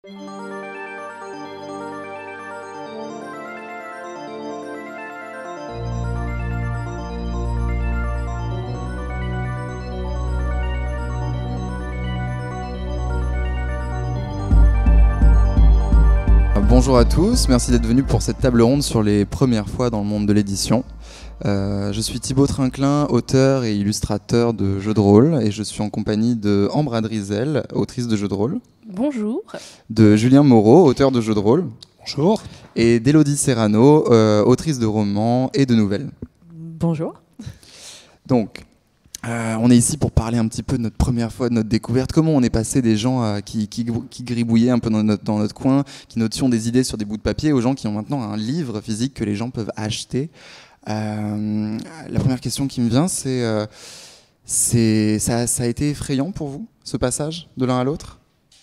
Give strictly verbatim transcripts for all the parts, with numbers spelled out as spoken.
Bonjour à tous, merci d'être venus pour cette table ronde sur les premières fois dans le monde de l'édition. Euh, je suis Thibaut Trinclin, auteur et illustrateur de jeux de rôle, et je suis en compagnie de Ambre Adrizel, autrice de jeux de rôle. Bonjour. De Julien Moreau, auteur de jeux de rôle. Bonjour. Et d'Élodie Serrano, euh, autrice de romans et de nouvelles. Bonjour. Donc, euh, on est ici pour parler un petit peu de notre première fois, de notre découverte. Comment on est passé des gens euh, qui, qui, qui gribouillaient un peu dans notre, dans notre coin, qui notions des idées sur des bouts de papier, aux gens qui ont maintenant un livre physique que les gens peuvent acheter. Euh, la première question qui me vient, c'est, euh, c'est ça, ça a été effrayant pour vous, ce passage de l'un à l'autre ?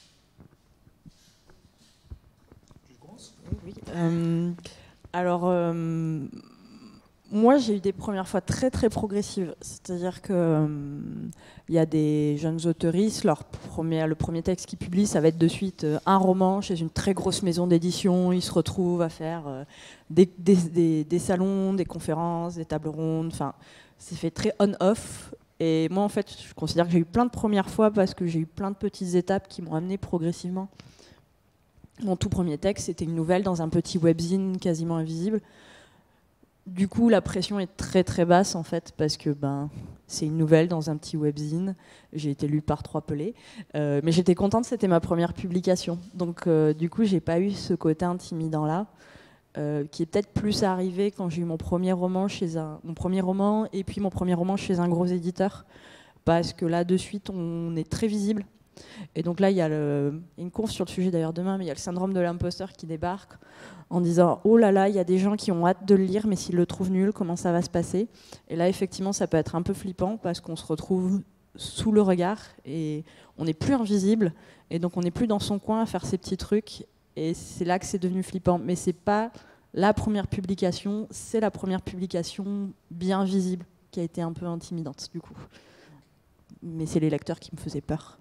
Oui. Euh, alors, euh, moi, j'ai eu des premières fois très très progressives. C'est-à-dire que euh, il y a des jeunes auteuristes, leur premier, le premier texte qu'ils publient, ça va être de suite euh, un roman chez une très grosse maison d'édition. Ils se retrouvent à faire euh, des, des, des, des salons, des conférences, des tables rondes. Enfin, c'est fait très on-off. Et moi, en fait, je considère que j'ai eu plein de premières fois parce que j'ai eu plein de petites étapes qui m'ont amené progressivement. Mon tout premier texte, c'était une nouvelle dans un petit webzine quasiment invisible. Du coup, la pression est très très basse en fait, parce que ben, c'est une nouvelle dans un petit webzine. J'ai été lue par trois pelés, euh, mais j'étais contente, c'était ma première publication. Donc euh, du coup, j'ai pas eu ce côté intimidant là, euh, qui est peut-être plus arrivé quand j'ai eu mon premier roman chez un, mon premier roman et puis mon premier roman chez un gros éditeur, parce que là de suite, on est très visible. Et donc là, il y a le, une conf sur le sujet d'ailleurs demain, mais il y a le syndrome de l'imposteur qui débarque en disant « Oh là là, il y a des gens qui ont hâte de le lire, mais s'ils le trouvent nul, comment ça va se passer ?» Et là, effectivement, ça peut être un peu flippant parce qu'on se retrouve sous le regard et on n'est plus invisible. Et donc, on n'est plus dans son coin à faire ses petits trucs. Et c'est là que c'est devenu flippant. Mais c'est pas la première publication, c'est la première publication bien visible qui a été un peu intimidante, du coup. Mais c'est les lecteurs qui me faisaient peur.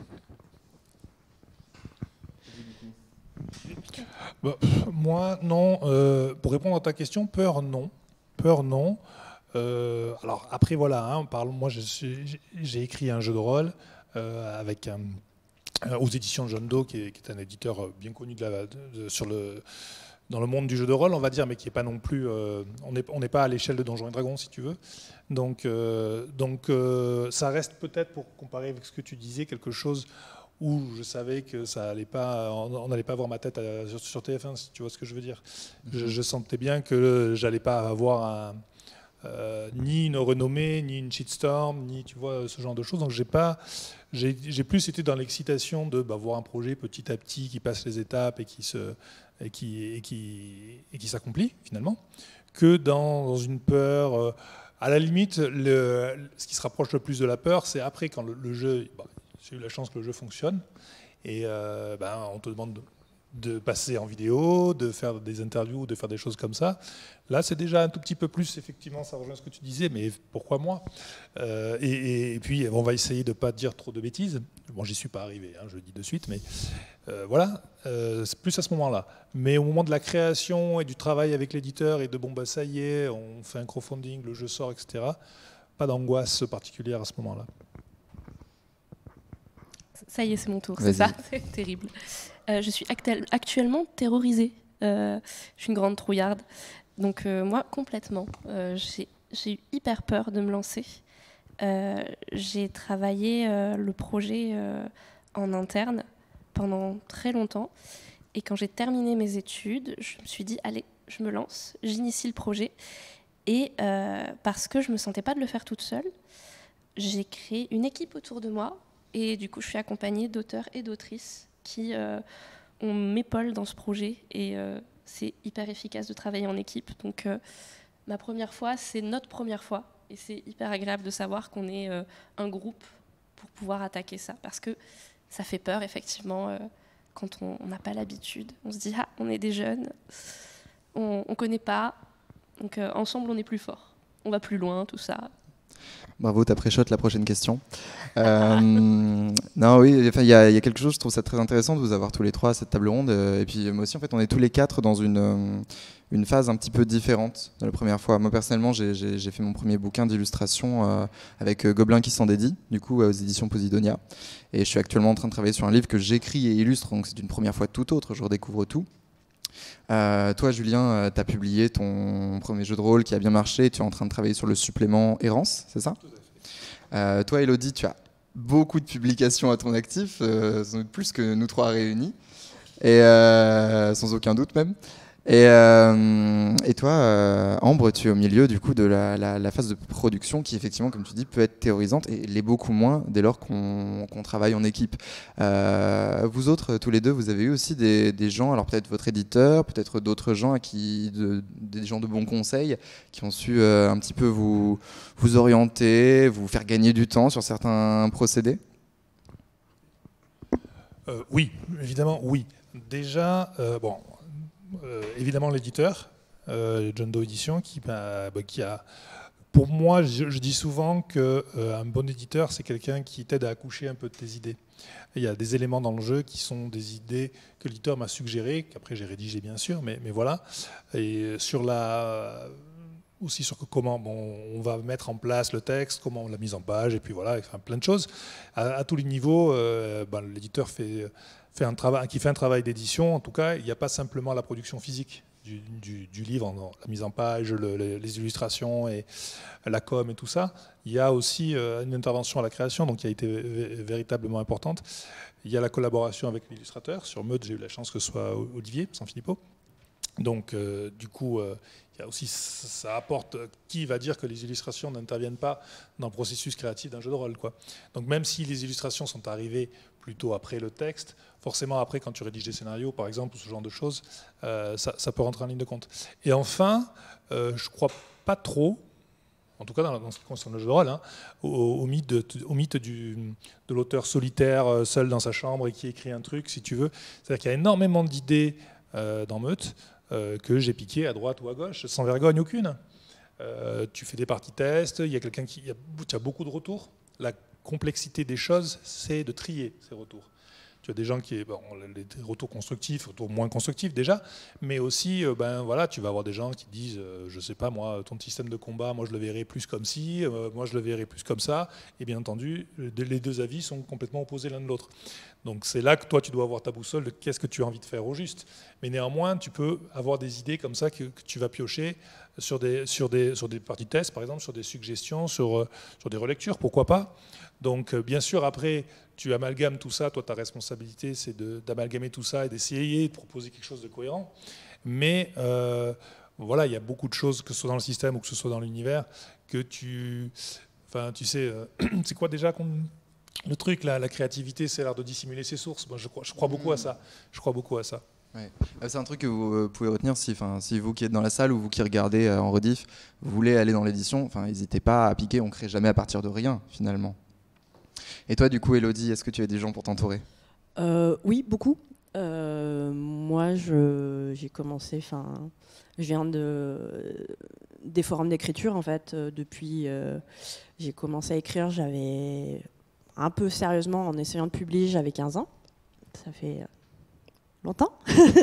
Bah, moi, non. Euh, pour répondre à ta question, peur, non. Peur, non. Euh, alors après, voilà. Hein, on parle, moi, je suis, j'ai écrit un jeu de rôle euh, avec un, euh, aux éditions John Doe, qui est, qui est un éditeur bien connu de la, de, de, sur le, dans le monde du jeu de rôle, on va dire, mais qui est pas non plus. Euh, on n'est on n'est pas à l'échelle de Donjons et Dragons, si tu veux. Donc, euh, donc euh, ça reste peut-être, pour comparer avec ce que tu disais, quelque chose où je savais que ça allait pas, on n'allait pas voir ma tête à, sur, sur T F un, si tu vois ce que je veux dire. Je, je sentais bien que j'allais pas avoir un, euh, ni une renommée, ni une shitstorm, ni tu vois ce genre de choses. Donc j'ai pas, j'ai, j'ai plus été dans l'excitation de bah, voir un projet petit à petit qui passe les étapes et qui se, et qui, et qui, et qui s'accomplit finalement, que dans, dans une peur. Euh, à la limite, le, ce qui se rapproche le plus de la peur, c'est après quand le, le jeu. Bah, j'ai eu la chance que le jeu fonctionne et euh, ben, on te demande de, de passer en vidéo, de faire des interviews, de faire des choses comme ça. Là, c'est déjà un tout petit peu plus, effectivement, ça rejoint ce que tu disais, mais pourquoi moi euh, et, et puis, on va essayer de ne pas dire trop de bêtises. Bon, j'y suis pas arrivé, hein, je le dis de suite, mais euh, voilà, euh, c'est plus à ce moment-là. Mais au moment de la création et du travail avec l'éditeur et de bon, bah, ça y est, on fait un crowdfunding, le jeu sort, et cetera, pas d'angoisse particulière à ce moment-là. Ça y est, c'est mon tour, Vas-y. c'est ça, c'est terrible. Euh, je suis actuel, actuellement terrorisée. Euh, je suis une grande trouillarde. Donc euh, moi, complètement. Euh, j'ai, j'ai eu hyper peur de me lancer. Euh, j'ai travaillé euh, le projet euh, en interne pendant très longtemps. Et quand j'ai terminé mes études, je me suis dit, allez, je me lance, j'initie le projet. Et euh, parce que je ne me sentais pas de le faire toute seule, j'ai créé une équipe autour de moi. Et du coup, je suis accompagnée d'auteurs et d'autrices qui euh, on m'épaule dans ce projet. Et euh, c'est hyper efficace de travailler en équipe. Donc, euh, ma première fois, c'est notre première fois. Et c'est hyper agréable de savoir qu'on est euh, un groupe pour pouvoir attaquer ça. Parce que ça fait peur, effectivement, euh, quand on n'a pas l'habitude. On se dit, ah, on est des jeunes, on ne connaît pas. Donc, euh, ensemble, on est plus fort. On va plus loin, tout ça. Bravo, t'as pré-shot la prochaine question. Euh, non, oui, enfin, il y, y a quelque chose, je trouve ça très intéressant de vous avoir tous les trois à cette table ronde. Et puis moi aussi, en fait, on est tous les quatre dans une, une phase un petit peu différente de la première fois. Moi, personnellement, j'ai, j'ai, j'ai fait mon premier bouquin d'illustration euh, avec Gobelin qui s'en dédie, du coup, aux éditions Posidonia. Et je suis actuellement en train de travailler sur un livre que j'écris et illustre, donc c'est une première fois tout autre, je redécouvre tout. Euh, toi, Julien, tu as publié ton premier jeu de rôle qui a bien marché. Tu es en train de travailler sur le supplément Errance, c'est ça ? Tout à fait. Euh, toi, Elodie, tu as beaucoup de publications à ton actif, euh, sans doute plus que nous trois réunis, et euh, sans aucun doute même. Et, euh, et toi, euh, Ambre, tu es au milieu du coup de la, la, la phase de production qui, effectivement, comme tu dis, peut être terrorisante et l'est beaucoup moins dès lors qu'on, qu'on travaille en équipe. Euh, vous autres, tous les deux, vous avez eu aussi des, des gens, alors peut-être votre éditeur, peut-être d'autres gens à qui, de, des gens de bons conseils, qui ont su euh, un petit peu vous, vous orienter, vous faire gagner du temps sur certains procédés ? euh, Oui, évidemment, oui. Déjà, euh, bon. Euh, évidemment l'éditeur, euh, John Doe Édition, qui, bah, bah, qui a, pour moi, je, je dis souvent qu'un euh, bon éditeur, c'est quelqu'un qui t'aide à accoucher un peu de tes idées. Et il y a des éléments dans le jeu qui sont des idées que l'éditeur m'a suggérées, qu'après j'ai rédigé bien sûr, mais, mais voilà. Et sur la, aussi sur comment bon, on va mettre en place le texte, comment la mise en page, et puis voilà, enfin, plein de choses. À, à tous les niveaux, euh, bah, l'éditeur fait... Fait un travail, qui fait un travail d'édition, en tout cas, il n'y a pas simplement la production physique du, du, du livre, la mise en page, le, les illustrations et la com et tout ça. Il y a aussi une intervention à la création, donc qui a été véritablement importante. Il y a la collaboration avec l'illustrateur. Sur Meute, j'ai eu la chance que ce soit Olivier Sanfilippo. Donc, euh, du coup, euh, il y a aussi, ça apporte, qui va dire que les illustrations n'interviennent pas dans le processus créatif d'un jeu de rôle, quoi. Donc, même si les illustrations sont arrivées plutôt après le texte, forcément après quand tu rédiges des scénarios par exemple ou ce genre de choses, euh, ça, ça peut rentrer en ligne de compte. Et enfin, euh, je crois pas trop, en tout cas dans, dans ce qui concerne le jeu de rôle, hein, au, au mythe, de, au mythe du, de l'auteur solitaire, seul dans sa chambre et qui écrit un truc, si tu veux. C'est-à-dire qu'il y a énormément d'idées euh, dans Meute euh, que j'ai piquées à droite ou à gauche, sans vergogne aucune. Euh, tu fais des parties tests, il y a quelqu'un qui, il y a, tu as beaucoup de retours. La complexité des choses, c'est de trier ces retours. Tu as des gens qui, bon, les retours constructifs, retours moins constructifs déjà, mais aussi, ben voilà, tu vas avoir des gens qui disent, euh, je sais pas moi, ton système de combat, moi je le verrais plus comme ci, euh, moi je le verrais plus comme ça, et bien entendu, les deux avis sont complètement opposés l'un de l'autre. Donc c'est là que toi tu dois avoir ta boussole de qu'est-ce que tu as envie de faire au juste. Mais néanmoins, tu peux avoir des idées comme ça que, que tu vas piocher sur des, sur des, sur des parties de test, par exemple, sur des suggestions, sur, sur des relectures, pourquoi pas. Donc bien sûr, après, tu amalgames tout ça, toi ta responsabilité c'est de, d'amalgamer tout ça et d'essayer de proposer quelque chose de cohérent. Mais euh, voilà, il y a beaucoup de choses, que ce soit dans le système ou que ce soit dans l'univers, que tu... Enfin, tu sais, euh, c'est quoi déjà qu'on... Le truc, là, la créativité, c'est l'art de dissimuler ses sources. Moi, je crois, je crois beaucoup à ça. Je crois beaucoup à ça. Ouais. C'est un truc que vous euh, pouvez retenir si, si vous qui êtes dans la salle ou vous qui regardez euh, en rediff, vous voulez aller dans l'édition, n'hésitez pas à piquer, on ne crée jamais à partir de rien, finalement. Et toi, du coup, Elodie, est-ce que tu as des gens pour t'entourer ? euh, Oui, beaucoup. Euh, moi, je, j'ai commencé, enfin, je viens de, des forums d'écriture, en fait. Euh, depuis, euh, j'ai commencé à écrire, j'avais un peu sérieusement, en essayant de publier, j'avais quinze ans. Ça fait longtemps.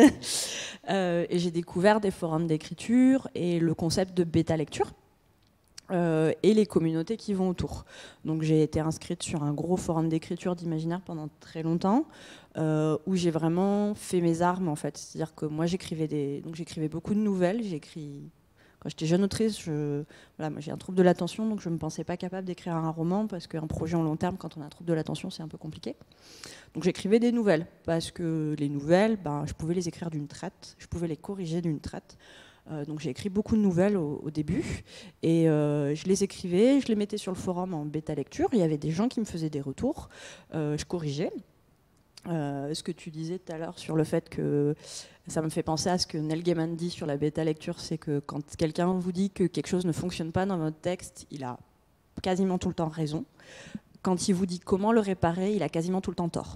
euh, et j'ai découvert des forums d'écriture et le concept de bêta-lecture. Euh, et les communautés qui vont autour. Donc j'ai été inscrite sur un gros forum d'écriture d'imaginaire pendant très longtemps, euh, où j'ai vraiment fait mes armes en fait. C'est-à-dire que moi j'écrivais des, donc j'écrivais beaucoup de nouvelles. J'ai écrit quand j'étais jeune autrice. Je... Voilà, moi j'ai un trouble de l'attention, donc je me pensais pas capable d'écrire un roman parce qu'un projet en long terme, quand on a un trouble de l'attention, c'est un peu compliqué. Donc j'écrivais des nouvelles parce que les nouvelles, ben, je pouvais les écrire d'une traite, je pouvais les corriger d'une traite. Euh, donc j'ai écrit beaucoup de nouvelles au, au début et euh, je les écrivais, je les mettais sur le forum en bêta lecture. Il y avait des gens qui me faisaient des retours, euh, je corrigeais. Euh, ce que tu disais tout à l'heure sur le fait que ça me fait penser à ce que Neil Gaiman dit sur la bêta lecture, c'est que quand quelqu'un vous dit que quelque chose ne fonctionne pas dans votre texte, il a quasiment tout le temps raison. Quand il vous dit comment le réparer, il a quasiment tout le temps tort.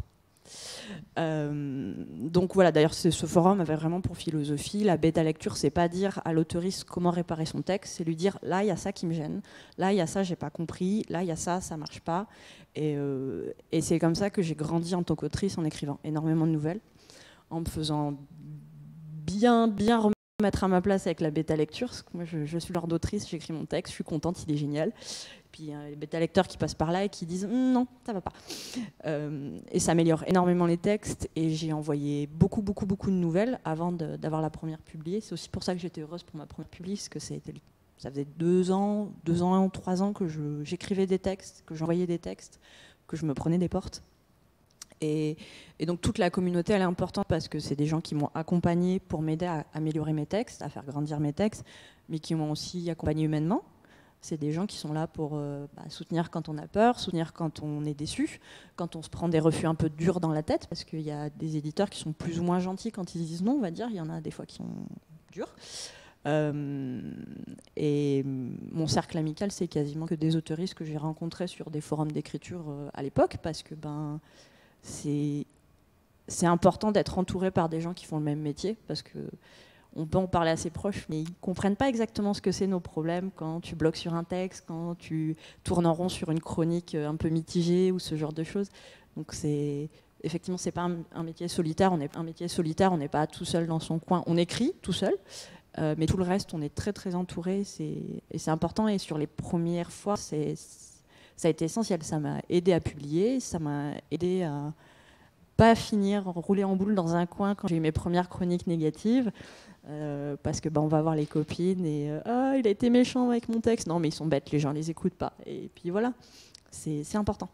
Euh, donc voilà, d'ailleurs ce forum avait vraiment pour philosophie, la bêta lecture, c'est pas dire à l'auteuriste comment réparer son texte, c'est lui dire là il y a ça qui me gêne, là il y a ça j'ai pas compris, là il y a ça, ça marche pas. Et, euh, et c'est comme ça que j'ai grandi en tant qu'autrice en écrivant énormément de nouvelles, en me faisant bien, bien remettre à ma place avec la bêta lecture, parce que moi je, je suis l'ordre d'autrice, j'écris mon texte, je suis contente, il est génial. Puis euh, les bêta lecteurs qui passent par là et qui disent mmm, non, ça va pas. Euh, et ça améliore énormément les textes. Et j'ai envoyé beaucoup, beaucoup, beaucoup de nouvelles avant de, d'avoir la première publiée. C'est aussi pour ça que j'étais heureuse pour ma première publiée, parce que ça, a été, ça faisait deux ans, deux ans, trois ans que je, j'écrivais des textes, que j'envoyais des textes, que je me prenais des portes. Et, et donc toute la communauté, elle est importante parce que c'est des gens qui m'ont accompagnée pour m'aider à améliorer mes textes, à faire grandir mes textes, mais qui m'ont aussi accompagnée humainement. C'est des gens qui sont là pour euh, bah, soutenir quand on a peur, soutenir quand on est déçu, quand on se prend des refus un peu durs dans la tête, parce qu'il y a des éditeurs qui sont plus ou moins gentils quand ils disent non, on va dire. Il y en a des fois qui sont durs. Euh, et mon cercle amical, c'est quasiment que des auteuristes que j'ai rencontrés sur des forums d'écriture euh, à l'époque, parce que ben, c'est, c'est important d'être entouré par des gens qui font le même métier, parce que on peut en parler à ses proches, mais ils ne comprennent pas exactement ce que c'est nos problèmes quand tu bloques sur un texte, quand tu tournes en rond sur une chronique un peu mitigée ou ce genre de choses. Donc c'est, effectivement, ce n'est pas un, un métier solitaire. On est un métier solitaire, on n'est pas tout seul dans son coin. On écrit tout seul, euh, mais tout le reste, on est très très entouré. C'est, et c'est important. Et sur les premières fois, c'est, ça a été essentiel. Ça m'a aidé à publier, ça m'a aidé à pas finir rouler en boule dans un coin quand j'ai eu mes premières chroniques négatives. Euh, parce que bah, on va voir les copines et euh, ah il a été méchant avec mon texte, non mais ils sont bêtes, les gens les écoutent pas, et puis voilà, c'est, c'est important.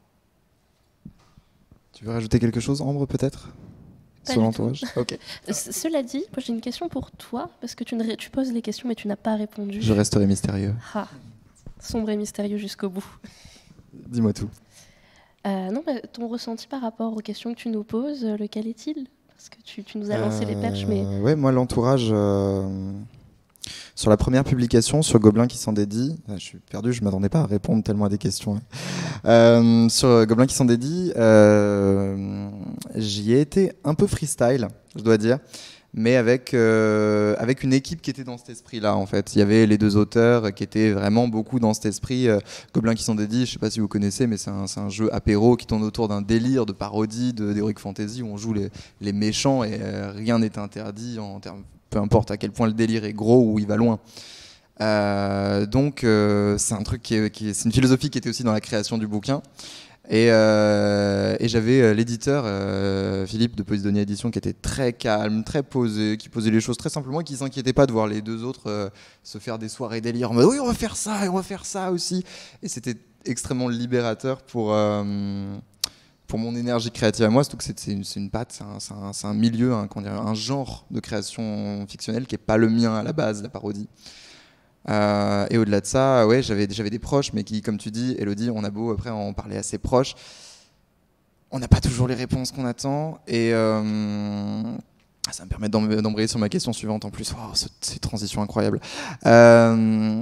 Tu veux rajouter quelque chose, Ambre, peut-être sur l'entourage? Okay. Cela dit, moi j'ai une question pour toi, parce que tu, ne, tu poses les questions mais tu n'as pas répondu. Je resterai mystérieux. Ah, sombre et mystérieux jusqu'au bout. Dis-moi tout. Euh, non, bah, ton ressenti par rapport aux questions que tu nous poses, lequel est-il? Parce que tu, tu nous as lancé euh, les perches, mais... Ouais, moi, l'entourage... Euh, sur la première publication, sur Gobelins qui s'en dédient... Je suis perdu, je ne m'attendais pas à répondre tellement à des questions. Hein. Euh, sur Gobelins qui s'en dédient, euh, j'y ai été un peu freestyle, je dois dire, mais avec, euh, avec une équipe qui était dans cet esprit-là, en fait. Il y avait les deux auteurs qui étaient vraiment beaucoup dans cet esprit. Euh, Gobelins qui s'en dédient, je ne sais pas si vous connaissez, mais c'est un, c'est un jeu apéro qui tourne autour d'un délire de parodie de d'Heroic Fantasy où on joue les, les méchants et euh, rien n'est interdit, en termes, peu importe à quel point le délire est gros ou il va loin. Euh, donc, euh, c'est un truc qui est, qui est, c'est une philosophie qui était aussi dans la création du bouquin. Et, euh, et j'avais l'éditeur euh, Philippe de Posidonia Édition qui était très calme, très posé, qui posait les choses très simplement et qui ne s'inquiétait pas de voir les deux autres euh, se faire des soirées délire en mode oui on va faire ça et on va faire ça aussi. Et c'était extrêmement libérateur pour, euh, pour mon énergie créative à moi, surtout que c'est, c'est, une, c'est une patte, c'est un, c'est un, c'est un milieu, un, comment dire, un genre de création fictionnelle qui n'est pas le mien à la base, la parodie. Euh, et au-delà de ça, ouais, j'avais, j'avais des proches, mais qui, comme tu dis, Elodie, on a beau après en parler à ses proches, on n'a pas toujours les réponses qu'on attend. Et euh, ça me permet d'embrayer sur ma question suivante en plus. Wow, c'est une transition incroyable. Euh,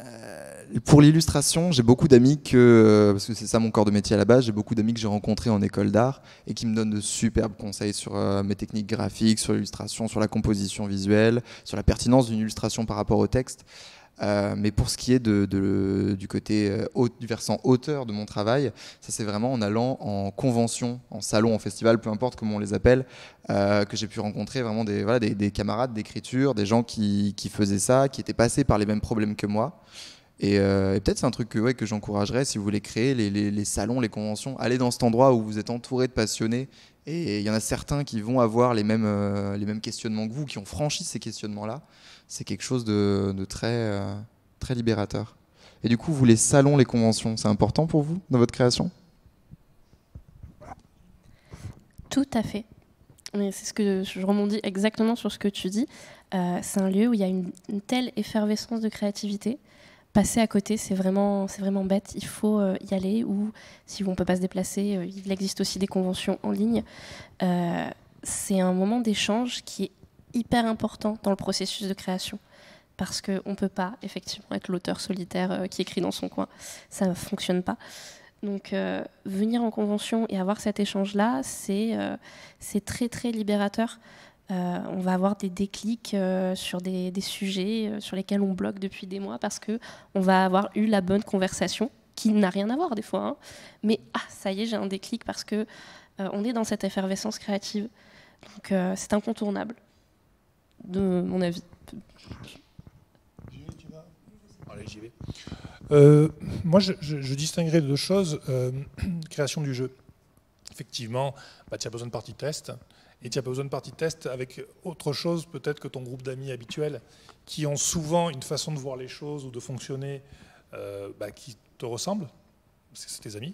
pour l'illustration, j'ai beaucoup d'amis que, parce que c'est ça mon corps de métier à la base, j'ai beaucoup d'amis que j'ai rencontrés en école d'art et qui me donnent de superbes conseils sur euh, mes techniques graphiques, sur l'illustration, sur la composition visuelle, sur la pertinence d'une illustration par rapport au texte. Euh, mais pour ce qui est de, de, du côté euh, haut, du versant auteur de mon travail, ça c'est vraiment en allant en convention, en salon, en festival, peu importe comment on les appelle, euh, que j'ai pu rencontrer vraiment des, voilà, des, des camarades d'écriture, des gens qui, qui faisaient ça, qui étaient passés par les mêmes problèmes que moi. Et, euh, et peut-être c'est un truc que, ouais, que j'encouragerais si vous voulez créer les, les, les salons, les conventions. Allez dans cet endroit où vous êtes entouré de passionnés. Et il y en a certains qui vont avoir les mêmes, euh, les mêmes questionnements que vous, qui ont franchi ces questionnements-là. C'est quelque chose de, de très, euh, très libérateur. Et du coup, vous, les salons, les conventions, c'est important pour vous dans votre création ? Tout à fait. Mais c'est ce que je rebondis exactement sur ce que tu dis. Euh, c'est un lieu où il y a une, une telle effervescence de créativité. Passer à côté, c'est vraiment, c'est vraiment bête. Il faut euh, y aller, ou si on ne peut pas se déplacer, euh, il existe aussi des conventions en ligne. Euh, c'est un moment d'échange qui est hyper important dans le processus de création, parce qu'on ne peut pas effectivement être l'auteur solitaire euh, qui écrit dans son coin. Ça ne fonctionne pas. Donc euh, venir en convention et avoir cet échange-là, c'est euh, c'est très très libérateur. Euh, on va avoir des déclics euh, sur des, des sujets euh, sur lesquels on bloque depuis des mois parce qu'on va avoir eu la bonne conversation, qui n'a rien à voir des fois. Hein. Mais ah, ça y est, j'ai un déclic parce que euh, on est dans cette effervescence créative. Donc euh, c'est incontournable, de mon avis. Allez, j'y vais. Euh, moi, je, je, je distinguerais deux choses. Euh, création du jeu. Effectivement, bah, tu as besoin de partie test. Et tu n'as pas besoin de partie test avec autre chose peut-être que ton groupe d'amis habituel qui ont souvent une façon de voir les choses ou de fonctionner euh, bah, qui te ressemble, parce que c'est tes amis.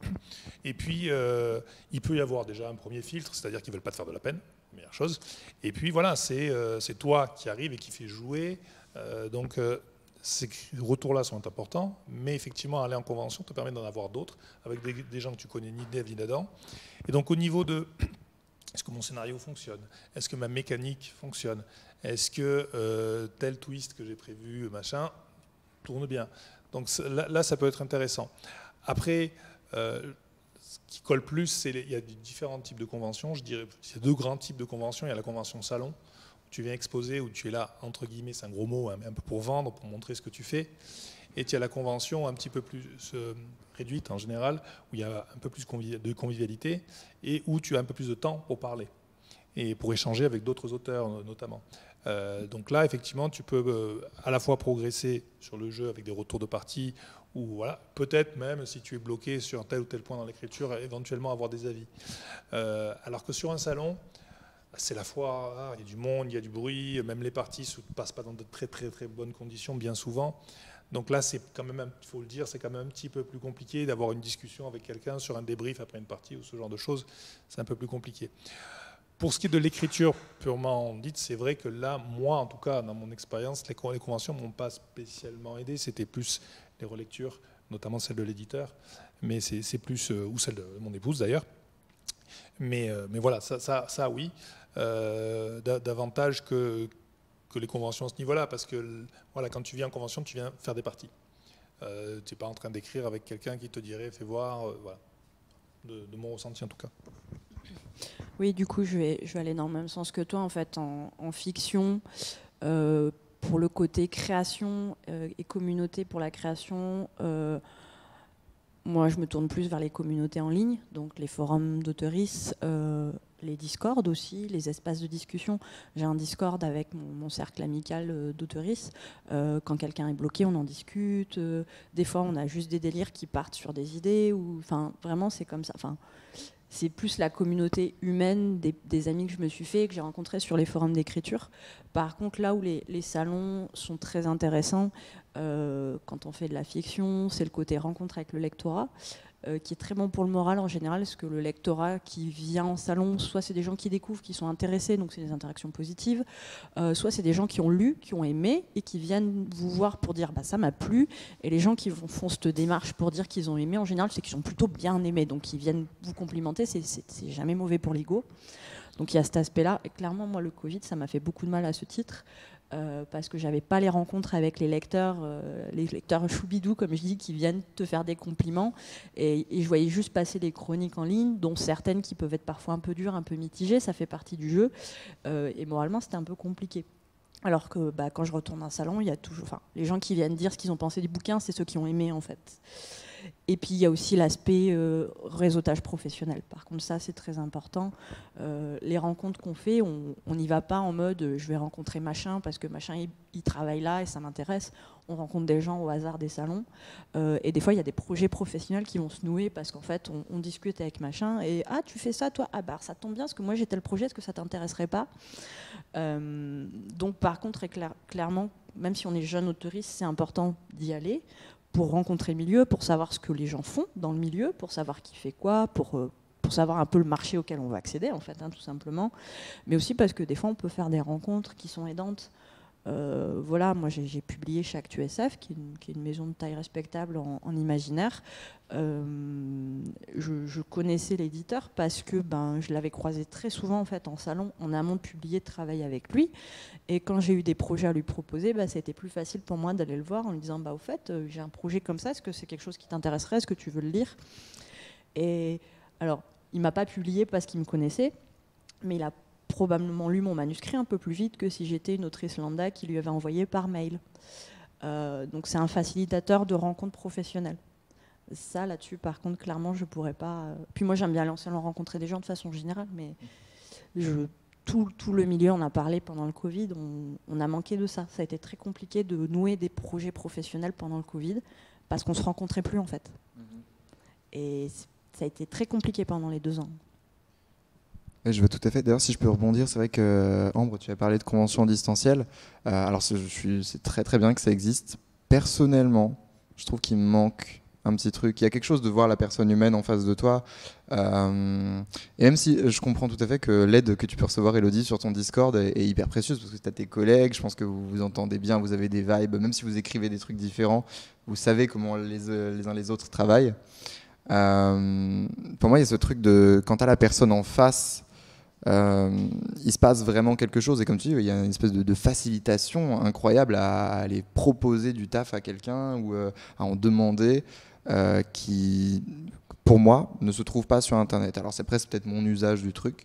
Et puis, euh, il peut y avoir déjà un premier filtre, c'est-à-dire qu'ils ne veulent pas te faire de la peine, meilleure chose. Et puis voilà, c'est euh, c'est toi qui arrive et qui fait jouer. Euh, donc, euh, ces retours-là sont importants, mais effectivement, aller en convention te permet d'en avoir d'autres, avec des, des gens que tu connais ni d'Ève ni d'Adam. Et donc, au niveau de... Est-ce que mon scénario fonctionne? Est-ce que ma mécanique fonctionne? Est-ce que euh, tel twist que j'ai prévu, machin, tourne bien? Donc là, là, ça peut être intéressant. Après, euh, ce qui colle plus, c'est il y a différents types de conventions. Je dirais, il y a deux grands types de conventions. Il y a la convention salon, où tu viens exposer, où tu es là, entre guillemets, c'est un gros mot, un, un peu pour vendre, pour montrer ce que tu fais. Et tu as la convention un petit peu plus euh, réduite en général, où il y a un peu plus de convivialité et où tu as un peu plus de temps pour parler et pour échanger avec d'autres auteurs notamment. Euh, donc là, effectivement, tu peux euh, à la fois progresser sur le jeu avec des retours de partie ou voilà, peut-être même si tu es bloqué sur tel ou tel point dans l'écriture, éventuellement avoir des avis. Euh, alors que sur un salon, c'est la fois, ah, il y a du monde, il y a du bruit, même les parties ne se passent pas dans de très très très bonnes conditions bien souvent. Donc là, c'est quand même, il faut le dire, c'est quand même un petit peu plus compliqué d'avoir une discussion avec quelqu'un sur un débrief après une partie ou ce genre de choses. C'est un peu plus compliqué. Pour ce qui est de l'écriture purement dite, c'est vrai que là, moi, en tout cas, dans mon expérience, les conventions ne m'ont pas spécialement aidé. C'était plus les relectures, notamment celle de l'éditeur, mais c'est plus, euh, ou celle de mon épouse d'ailleurs. Mais, euh, mais voilà, ça, ça, ça oui, euh, davantage que... que les conventions à ce niveau-là, parce que voilà, quand tu viens en convention, tu viens faire des parties. Euh, tu n'es pas en train d'écrire avec quelqu'un qui te dirait, fais voir, euh, voilà, de, de mon ressenti en tout cas. Oui, du coup, je vais, je vais aller dans le même sens que toi, en fait, en, en fiction, euh, pour le côté création euh, et communauté pour la création, euh, moi, je me tourne plus vers les communautés en ligne, donc les forums d'auteuristes, euh, les Discord aussi, les espaces de discussion. J'ai un Discord avec mon, mon cercle amical euh, d'auteuristes. Euh, quand quelqu'un est bloqué, on en discute. Euh, des fois, on a juste des délires qui partent sur des idées. Ou, enfin, vraiment, c'est comme ça. Enfin, c'est plus la communauté humaine des, des amis que je me suis fait et que j'ai rencontrés sur les forums d'écriture. Par contre, là où les, les salons sont très intéressants, euh, quand on fait de la fiction, c'est le côté rencontre avec le lectorat. Euh, qui est très bon pour le moral en général, parce que le lectorat qui vient en salon, soit c'est des gens qui découvrent, qui sont intéressés, donc c'est des interactions positives, euh, soit c'est des gens qui ont lu, qui ont aimé, et qui viennent vous voir pour dire bah, ça m'a plu, et les gens qui vont, font cette démarche pour dire qu'ils ont aimé, en général, c'est qu'ils ont plutôt bien aimé, donc ils viennent vous complimenter, c'est jamais mauvais pour l'ego. Donc il y a cet aspect-là, et clairement, moi, le Covid, ça m'a fait beaucoup de mal à ce titre, Euh, parce que j'avais pas les rencontres avec les lecteurs, euh, les lecteurs choubidous comme je dis, qui viennent te faire des compliments, et, et je voyais juste passer des chroniques en ligne, dont certaines qui peuvent être parfois un peu dures, un peu mitigées, ça fait partie du jeu, euh, et moralement c'était un peu compliqué. Alors que bah, quand je retourne à un salon, il y a toujours, enfin, les gens qui viennent dire ce qu'ils ont pensé du bouquin, c'est ceux qui ont aimé en fait. Et puis il y a aussi l'aspect euh, réseautage professionnel. Par contre, ça c'est très important. Euh, les rencontres qu'on fait, on n'y va pas en mode euh, je vais rencontrer machin parce que machin il, il travaille là et ça m'intéresse. On rencontre des gens au hasard des salons. Euh, et des fois il y a des projets professionnels qui vont se nouer parce qu'en fait on, on discute avec machin et ah tu fais ça toi, ah bah ça tombe bien parce que moi j'ai tel projet, est-ce que ça t'intéresserait pas? euh, Donc par contre clair, clairement, même si on est jeune auteuriste, c'est important d'y aller pour rencontrer le milieu, pour savoir ce que les gens font dans le milieu, pour savoir qui fait quoi, pour, euh, pour savoir un peu le marché auquel on va accéder, en fait, hein, tout simplement. Mais aussi parce que des fois, on peut faire des rencontres qui sont aidantes. Euh, voilà, moi j'ai, j'ai publié chez ActuSF, qui est, une, qui est une maison de taille respectable en, en imaginaire. Euh, je, je connaissais l'éditeur parce que ben, je l'avais croisé très souvent en, fait, en salon, en amont de publier, de travailler avec lui. Et quand j'ai eu des projets à lui proposer, bah, c'était plus facile pour moi d'aller le voir en lui disant bah, au fait, euh, j'ai un projet comme ça, est-ce que c'est quelque chose qui t'intéresserait, est-ce que tu veux le lire? Et alors, il ne m'a pas publié parce qu'il me connaissait, mais il a probablement lu mon manuscrit un peu plus vite que si j'étais une autrice lambda qui lui avait envoyé par mail. Euh, donc c'est un facilitateur de rencontres professionnelles. Ça, là-dessus, par contre, clairement, je ne pourrais pas... Puis moi, j'aime bien aller en salon rencontrer des gens de façon générale, mais je... tout, tout le milieu en a parlé pendant le Covid, on, on a manqué de ça. Ça a été très compliqué de nouer des projets professionnels pendant le Covid, parce qu'on ne se rencontrait plus, en fait. Et ça a été très compliqué pendant les deux ans. Et je veux tout à fait. D'ailleurs, si je peux rebondir, c'est vrai que Ambre, tu as parlé de convention distancielle. Euh, alors, c'est, je suis, c'est très très bien que ça existe. Personnellement, je trouve qu'il me manque un petit truc. Il y a quelque chose de voir la personne humaine en face de toi. Euh, et même si je comprends tout à fait que l'aide que tu peux recevoir, Elodie, sur ton Discord est, est hyper précieuse parce que tu as tes collègues, je pense que vous vous entendez bien, vous avez des vibes, même si vous écrivez des trucs différents, vous savez comment les, les uns les autres travaillent. Euh, pour moi, il y a ce truc de quand tu as la personne en face, Euh, il se passe vraiment quelque chose et comme tu dis il y a une espèce de, de facilitation incroyable à, à aller proposer du taf à quelqu'un ou euh, à en demander euh, qui pour moi ne se trouve pas sur internet. Alors c'est presque peut-être mon usage du truc.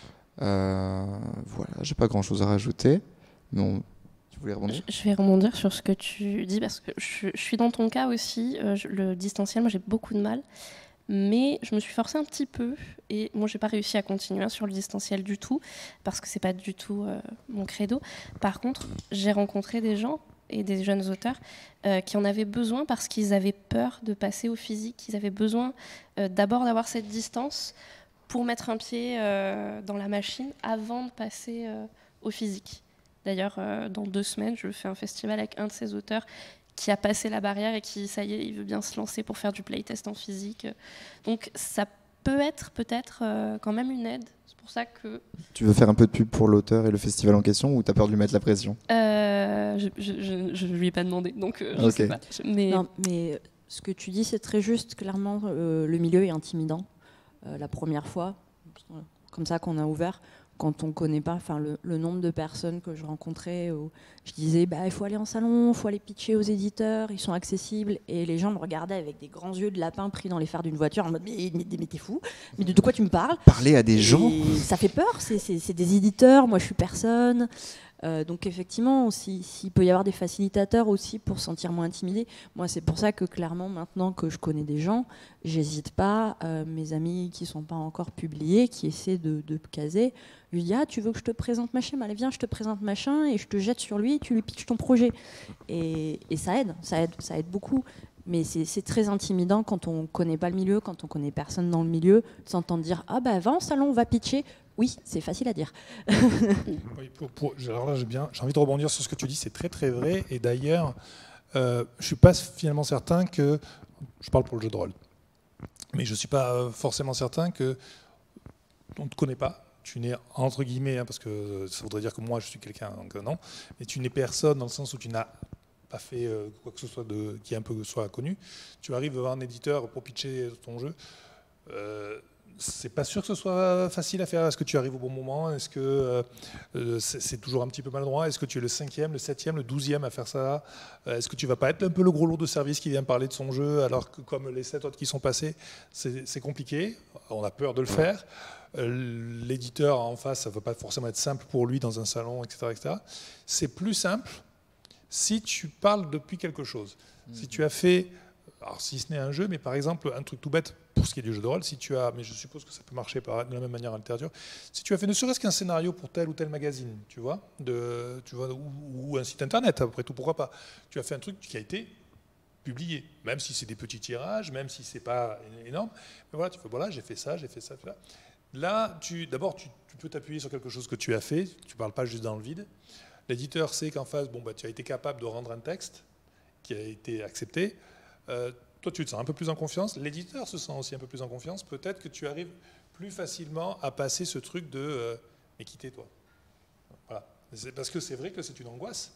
Euh, voilà, j'ai pas grand chose à rajouter, mais on... tu voulais rebondir? Je vais rebondir sur ce que tu dis parce que je, je suis dans ton cas aussi. Euh, je, le distanciel, moi j'ai beaucoup de mal. Mais je me suis forcée un petit peu et moi j'ai pas réussi à continuer sur le distanciel du tout parce que c'est pas du tout euh, mon credo. Par contre, j'ai rencontré des gens et des jeunes auteurs euh, qui en avaient besoin parce qu'ils avaient peur de passer au physique. Ils avaient besoin euh, d'abord d'avoir cette distance pour mettre un pied euh, dans la machine avant de passer euh, au physique. D'ailleurs, euh, dans deux semaines, je fais un festival avec un de ces auteurs qui a passé la barrière et qui, ça y est, il veut bien se lancer pour faire du playtest en physique. Donc ça peut être peut-être euh, quand même une aide. C'est pour ça que... Tu veux faire un peu de pub pour l'auteur et le festival en question ou tu as peur de lui mettre la pression? euh, Je ne lui ai pas demandé, donc euh, je okay. sais pas. Mais... Non, mais ce que tu dis, c'est très juste. Clairement, euh, le milieu est intimidant. Euh, la première fois, comme ça qu'on a ouvert, quand on ne connaît pas, enfin le, le nombre de personnes que je rencontrais, où je disais bah, il faut aller en salon, il faut aller pitcher aux éditeurs, ils sont accessibles, et les gens me regardaient avec des grands yeux de lapin pris dans les phares d'une voiture en mode mais, mais, mais t'es fou, mais de, de quoi tu me parles? Parler à des et gens, ça fait peur, c'est, c'est, c'est des éditeurs, moi je suis personne. Euh, donc effectivement, s'il si peut y avoir des facilitateurs aussi pour se sentir moins intimidé, moi c'est pour ça que clairement maintenant que je connais des gens, j'hésite pas, euh, mes amis qui sont pas encore publiés, qui essaient de, de caser, je lui dis ah tu veux que je te présente machin, allez viens je te présente machin et je te jette sur lui, tu lui pitches ton projet et, et ça aide, ça aide, ça aide beaucoup. Mais c'est, c'est très intimidant quand on connaît pas le milieu, quand on connaît personne dans le milieu, de s'entendre dire ah bah va en salon, on va pitcher. Oui, c'est facile à dire. Oui, pour, pour, alors là, j'ai, bien, j'ai envie de rebondir sur ce que tu dis, c'est très très vrai. Et d'ailleurs, euh, je ne suis pas finalement certain que... Je parle pour le jeu de rôle. Mais je ne suis pas forcément certain qu'on ne te connaît pas. Tu n'es, entre guillemets, hein, parce que ça voudrait dire que moi je suis quelqu'un, donc euh, non. Mais tu n'es personne dans le sens où tu n'as pas fait euh, quoi que ce soit de, qui un peu soit connu. Tu arrives devant un éditeur pour pitcher ton jeu. Euh, c'est pas sûr que ce soit facile à faire. Est-ce que tu arrives au bon moment? Est-ce que euh, c'est, c'est toujours un petit peu maladroit? Est-ce que tu es le cinquième, le septième, le douzième à faire ça? Est-ce que tu vas pas être un peu le gros lourd de service qui vient parler de son jeu alors que comme les sept autres qui sont passés, c'est, c'est compliqué. On a peur de le faire. Euh, l'éditeur en face, ça ne va pas forcément être simple pour lui dans un salon, et cetera, et cetera. C'est plus simple si tu parles depuis quelque chose. Mmh. Si tu as fait... Alors, si ce n'est un jeu, mais par exemple, un truc tout bête pour ce qui est du jeu de rôle, si tu as, mais je suppose que ça peut marcher de la même manière en littérature, si tu as fait ne serait-ce qu'un scénario pour tel ou tel magazine, tu vois, de, tu vois ou, ou un site internet, après tout, pourquoi pas, tu as fait un truc qui a été publié, même si c'est des petits tirages, même si c'est pas énorme, mais voilà, tu fais, voilà, j'ai fait ça, j'ai fait ça, fait ça. Là, tu, d'abord, tu, tu peux t'appuyer sur quelque chose que tu as fait, tu ne parles pas juste dans le vide. L'éditeur sait qu'en face, bon, bah, tu as été capable de rendre un texte qui a été accepté. Euh, toi, tu te sens un peu plus en confiance. L'éditeur se sent aussi un peu plus en confiance. Peut-être que tu arrives plus facilement à passer ce truc de euh, « mais quittez-toi ». Voilà. C'est parce que c'est vrai que c'est une angoisse.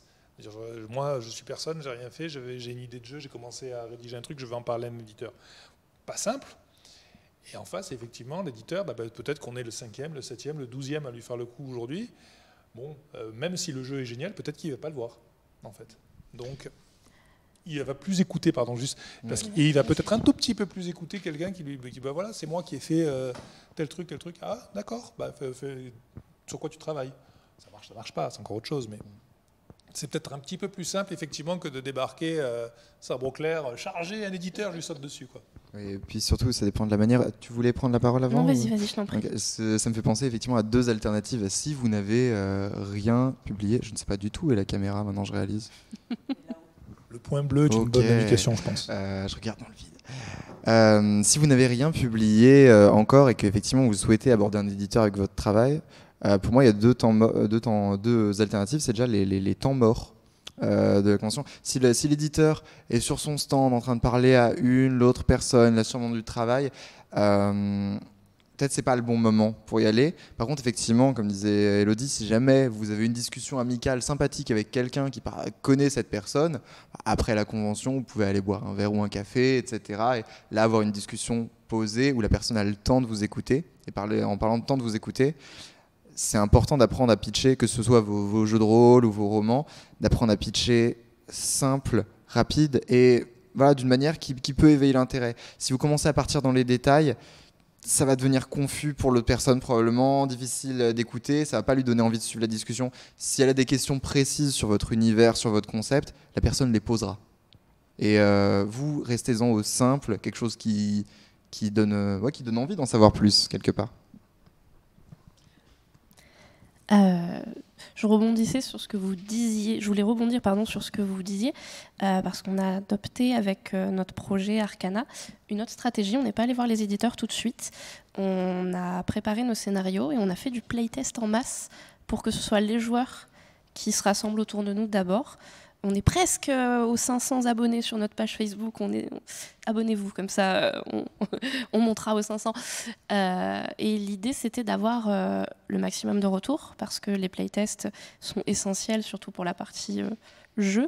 Moi, je suis personne, j'ai rien fait, j'ai une idée de jeu, j'ai commencé à rédiger un truc, je vais en parler à un éditeur. Pas simple. Et en face, effectivement, l'éditeur, bah, peut-être qu'on est le cinquième, le septième, le douzième à lui faire le coup aujourd'hui. Bon, euh, même si le jeu est génial, peut-être qu'il ne va pas le voir, en fait. Donc, il va plus écouter, pardon, juste, parce qu'il il va peut-être un tout petit peu plus écouter quelqu'un qui lui dit, bah voilà, c'est moi qui ai fait euh, tel truc, tel truc. Ah, d'accord, bah, fais, fais, sur quoi tu travailles? Ça marche, ça marche pas, c'est encore autre chose, mais c'est peut-être un petit peu plus simple, effectivement, que de débarquer euh, sabre au clair, charger un éditeur, je lui saute dessus, quoi. Et puis surtout, ça dépend de la manière. Tu voulais prendre la parole avant? Non, vas-y, vas-y, je t'en prie. Donc, ça me fait penser effectivement à deux alternatives. Si vous n'avez euh, rien publié, je ne sais pas du tout où est la caméra, maintenant je réalise. Le point bleu est une okay. bonne indication, je pense. Euh, je regarde dans le vide. Euh, si vous n'avez rien publié euh, encore et qu'effectivement vous souhaitez aborder un éditeur avec votre travail, euh, pour moi il y a deux, temps deux, temps, deux alternatives. C'est déjà les, les, les temps morts. Euh, de la convention. Si, le, si l'éditeur est sur son stand en train de parler à une, l'autre personne, là sûrement du travail, euh, peut-être c'est pas le bon moment pour y aller. Par contre, effectivement, comme disait Elodie, si jamais vous avez une discussion amicale, sympathique avec quelqu'un qui connaît cette personne, après la convention, vous pouvez aller boire un verre ou un café, et cetera. Et là, avoir une discussion posée où la personne a le temps de vous écouter. Et parler, en parlant de temps de vous écouter, c'est important d'apprendre à pitcher, que ce soit vos, vos jeux de rôle ou vos romans, d'apprendre à pitcher simple, rapide et voilà, d'une manière qui, qui peut éveiller l'intérêt. Si vous commencez à partir dans les détails, ça va devenir confus pour l'autre personne probablement, difficile d'écouter, ça va pas lui donner envie de suivre la discussion. Si elle a des questions précises sur votre univers, sur votre concept, la personne les posera. Et euh, vous, restez-en au simple, quelque chose qui, qui, donne, euh, ouais, qui donne envie d'en savoir plus, quelque part. Euh, je rebondissais sur ce que vous disiez, je voulais rebondir pardon, sur ce que vous disiez, euh, parce qu'on a adopté avec euh, notre projet Arcana une autre stratégie. On n'est pas allé voir les éditeurs tout de suite. On a préparé nos scénarios et on a fait du playtest en masse pour que ce soit les joueurs qui se rassemblent autour de nous d'abord. On est presque euh, aux cinq cents abonnés sur notre page Facebook. On est... Abonnez-vous, comme ça euh, on, on montera aux cinq cents. Euh, et l'idée, c'était d'avoir euh, le maximum de retours, parce que les playtests sont essentiels, surtout pour la partie euh, jeu,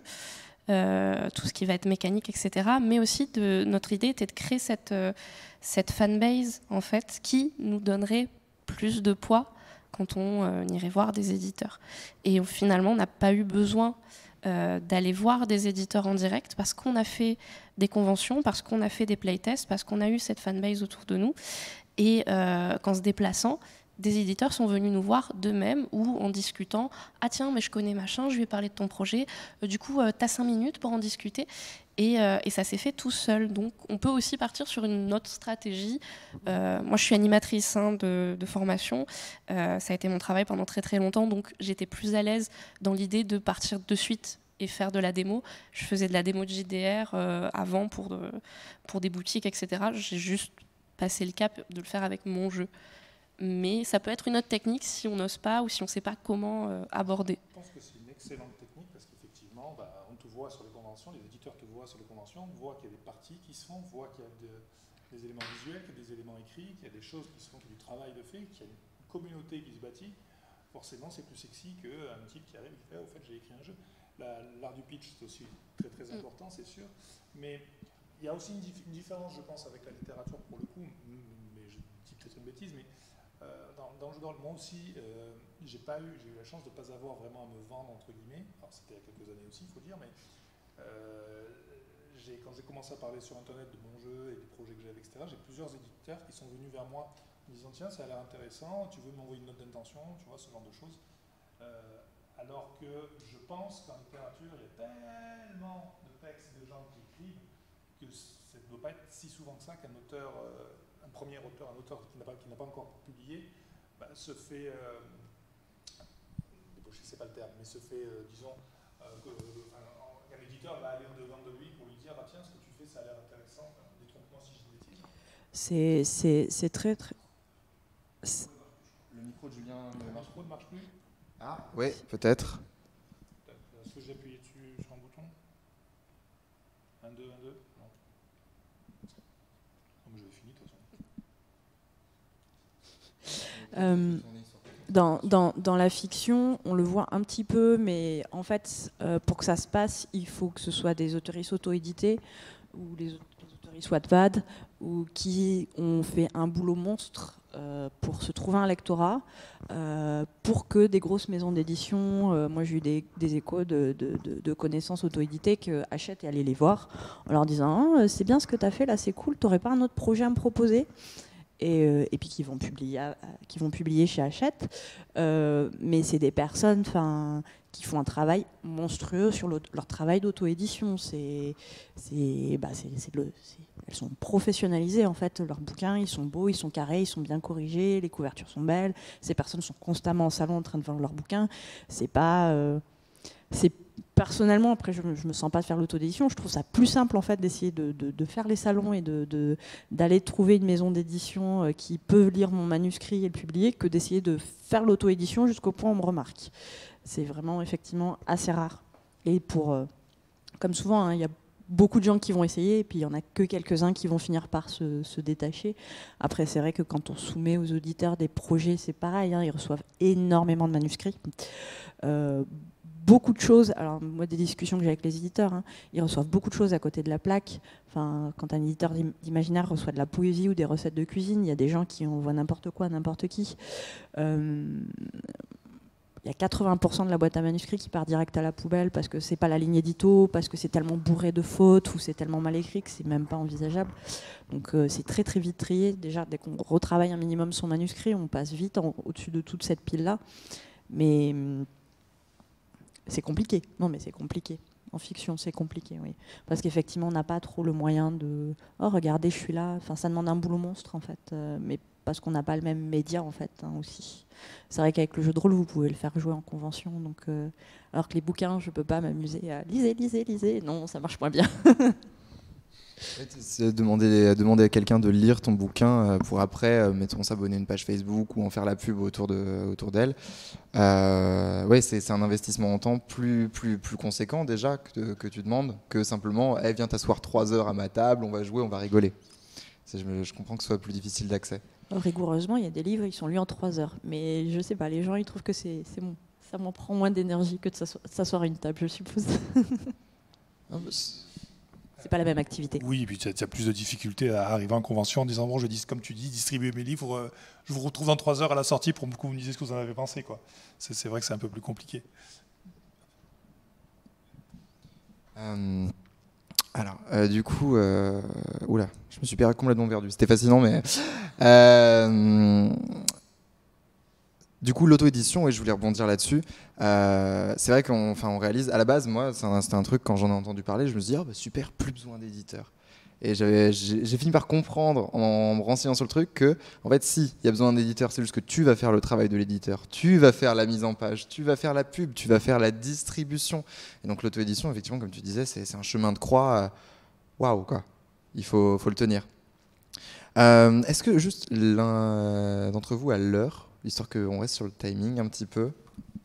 euh, tout ce qui va être mécanique, et cetera. Mais aussi, de, notre idée était de créer cette, euh, cette fanbase, en fait, qui nous donnerait plus de poids quand on euh, irait voir des éditeurs. Et finalement, on n'a pas eu besoin Euh, d'aller voir des éditeurs en direct parce qu'on a fait des conventions, parce qu'on a fait des playtests, parce qu'on a eu cette fanbase autour de nous. Et euh, qu'en se déplaçant, des éditeurs sont venus nous voir d'eux-mêmes ou en discutant « Ah tiens, mais je connais machin, je vais parler de ton projet. Euh, du coup, euh, t'as cinq minutes pour en discuter ?» Et, euh, et ça s'est fait tout seul. Donc, on peut aussi partir sur une autre stratégie. Euh, moi, je suis animatrice hein, de, de formation. Euh, ça a été mon travail pendant très très longtemps. Donc, j'étais plus à l'aise dans l'idée de partir de suite et faire de la démo. Je faisais de la démo de J D R euh, avant pour, de, pour des boutiques, et cetera. J'ai juste passé le cap de le faire avec mon jeu. Mais ça peut être une autre technique si on n'ose pas ou si on ne sait pas comment euh, aborder. Je pense que c'est une excellente technique parce qu'effectivement, bah, on te voit sur les conventions, les éditeurs te voient sur les conventions, on voit qu'il y a des parties qui se font, on voit qu'il y a de, des éléments visuels, qu'il y a des éléments écrits, qu'il y a des choses qui se font, qu'il y a du travail de fait, qu'il y a une communauté qui se bâtit. Forcément, c'est plus sexy qu'un type qui arrive et qui fait « Au fait, j'ai écrit un jeu ». L'art du pitch, c'est aussi très très important, c'est sûr. Mais il y a aussi une, dif une différence, je pense, avec la littérature pour le coup, mais je dis peut-être une bêtise, mais euh, dans, dans le jeu de rôle, moi aussi, euh, j'ai pas eu, j'ai eu la chance de ne pas avoir vraiment à me vendre, entre guillemets. Alors c'était il y a quelques années aussi, il faut dire, mais euh, quand j'ai commencé à parler sur Internet de mon jeu et des projets que j'avais, et cetera, j'ai plusieurs éditeurs qui sont venus vers moi en me disant « Tiens, ça a l'air intéressant, tu veux m'envoyer une note d'intention ?» Tu vois, ce genre de choses. Euh, Alors que je pense qu'en littérature, il y a tellement de textes de gens qui écrivent que ça ne doit pas être si souvent que ça qu'un auteur, euh, un premier auteur, un auteur qui n'a pas, qui n'a pas encore publié, bah, se fait, euh, je ne sais pas le terme, mais se fait, euh, disons, euh, que, euh, qu'un éditeur va aller au-devant de lui pour lui dire ah, « Tiens, ce que tu fais, ça a l'air intéressant, enfin, détrompe-moi si je dis des bêtises. » C'est, c'est, c'est très, très... Le micro de Julien ne marche pas, ne marche plus. Ah, oui, peut-être. Est-ce que j'ai appuyé dessus sur un bouton? un, deux, un, deux? Non. Non, mais j'avais fini de toute façon. Euh, Dans, dans, dans la fiction, on le voit un petit peu, mais en fait, euh, pour que ça se passe, il faut que ce soit des autoristes auto-édités ou les, les autoristes Wattpad ou qui ont fait un boulot monstre euh, pour se trouver un lectorat, euh, pour que des grosses maisons d'édition, euh, moi j'ai eu des, des échos de, de, de, de connaissances auto-éditées que Hachette est allé les voir en leur disant ah, c'est bien ce que tu as fait là, c'est cool, t'aurais pas un autre projet à me proposer? Et, euh, et puis qui vont publier, euh, qui vont publier chez Hachette. Euh, mais c'est des personnes qui font un travail monstrueux sur leur travail d'auto-édition. C'est, c'est, bah, c'est, c'est le, c'est, elles sont professionnalisées, en fait. Leurs bouquins, ils sont beaux, ils sont carrés, ils sont bien corrigés, les couvertures sont belles. Ces personnes sont constamment en salon en train de vendre leurs bouquins. C'est pas... Euh, c'est personnellement, après je ne me sens pas de faire l'autodédition, je trouve ça plus simple en fait d'essayer de, de, de faire les salons et de, de, d'aller trouver une maison d'édition qui peut lire mon manuscrit et le publier que d'essayer de faire l'auto-édition jusqu'au point où on me remarque. C'est vraiment effectivement assez rare. Et pour, euh, comme souvent, il hein, y a beaucoup de gens qui vont essayer et puis il n'y en a que quelques-uns qui vont finir par se, se détacher. Après c'est vrai que quand on soumet aux auditeurs des projets, c'est pareil, hein, ils reçoivent énormément de manuscrits. Euh, beaucoup de choses, alors moi des discussions que j'ai avec les éditeurs, hein, ils reçoivent beaucoup de choses à côté de la plaque. Enfin, quand un éditeur d'imaginaire reçoit de la poésie ou des recettes de cuisine, il y a des gens qui envoient n'importe quoi à n'importe qui. Euh, il y a quatre-vingts pour cent de la boîte à manuscrits qui part direct à la poubelle parce que c'est pas la ligne édito, parce que c'est tellement bourré de fautes ou c'est tellement mal écrit que c'est même pas envisageable. Donc euh, c'est très très vite trié. Déjà, dès qu'on retravaille un minimum son manuscrit, on passe vite en, au-dessus de toute cette pile-là. Mais c'est compliqué. Non, mais c'est compliqué. En fiction, c'est compliqué, oui. Parce qu'effectivement, on n'a pas trop le moyen de... Oh, regardez, je suis là. Enfin, ça demande un boulot monstre, en fait. Euh, mais parce qu'on n'a pas le même média, en fait, hein, aussi. C'est vrai qu'avec le jeu de rôle, vous pouvez le faire jouer en convention. Donc, euh, alors que les bouquins, je ne peux pas m'amuser à... Lisez, lisez, lisez. Non, ça marche moins bien. C'est demander, demander à quelqu'un de lire ton bouquin pour après, euh, mettons, s'abonner à une page Facebook ou en faire la pub autour de, autour d'elle. Euh, ouais, c'est, c'est un investissement en temps plus, plus, plus conséquent déjà que, que tu demandes que simplement, hey, viens t'asseoir trois heures à ma table, on va jouer, on va rigoler. C'est, je, je comprends que ce soit plus difficile d'accès. Rigoureusement, il y a des livres, ils sont lus en trois heures. Mais je sais pas, les gens, ils trouvent que c'est, c'est bon. Ça m'en prend moins d'énergie que de s'asseoir à une table, je suppose. Ah, bah, c'est pas la même activité. Oui, et puis tu as, tu as plus de difficultés à arriver en convention en disant bon, je dis comme tu dis, distribuer mes livres, euh, je vous retrouve dans trois heures à la sortie pour que vous me disiez ce que vous en avez pensé, quoi. C'est, c'est vrai que c'est un peu plus compliqué. Euh, alors, euh, du coup, euh, oula, je me suis perdu complètement perdu. C'était fascinant, mais euh, du coup, l'auto-édition, et je voulais rebondir là-dessus. Euh, c'est vrai qu'on enfin, on réalise, à la base, moi, c'est un, c'était un truc, quand j'en ai entendu parler, je me suis dit, oh, bah, super, plus besoin d'éditeur. Et j'avais, j'ai, j'ai fini par comprendre, en me renseignant sur le truc, que, en fait, si, il y a besoin d'éditeur, c'est juste que tu vas faire le travail de l'éditeur, tu vas faire la mise en page, tu vas faire la pub, tu vas faire la distribution. Et donc, l'auto-édition, effectivement, comme tu disais, c'est, c'est un chemin de croix. Waouh, wow, quoi. Il faut, faut le tenir. Euh, est-ce que juste l'un d'entre vous a l'heure, histoire qu'on reste sur le timing un petit peu?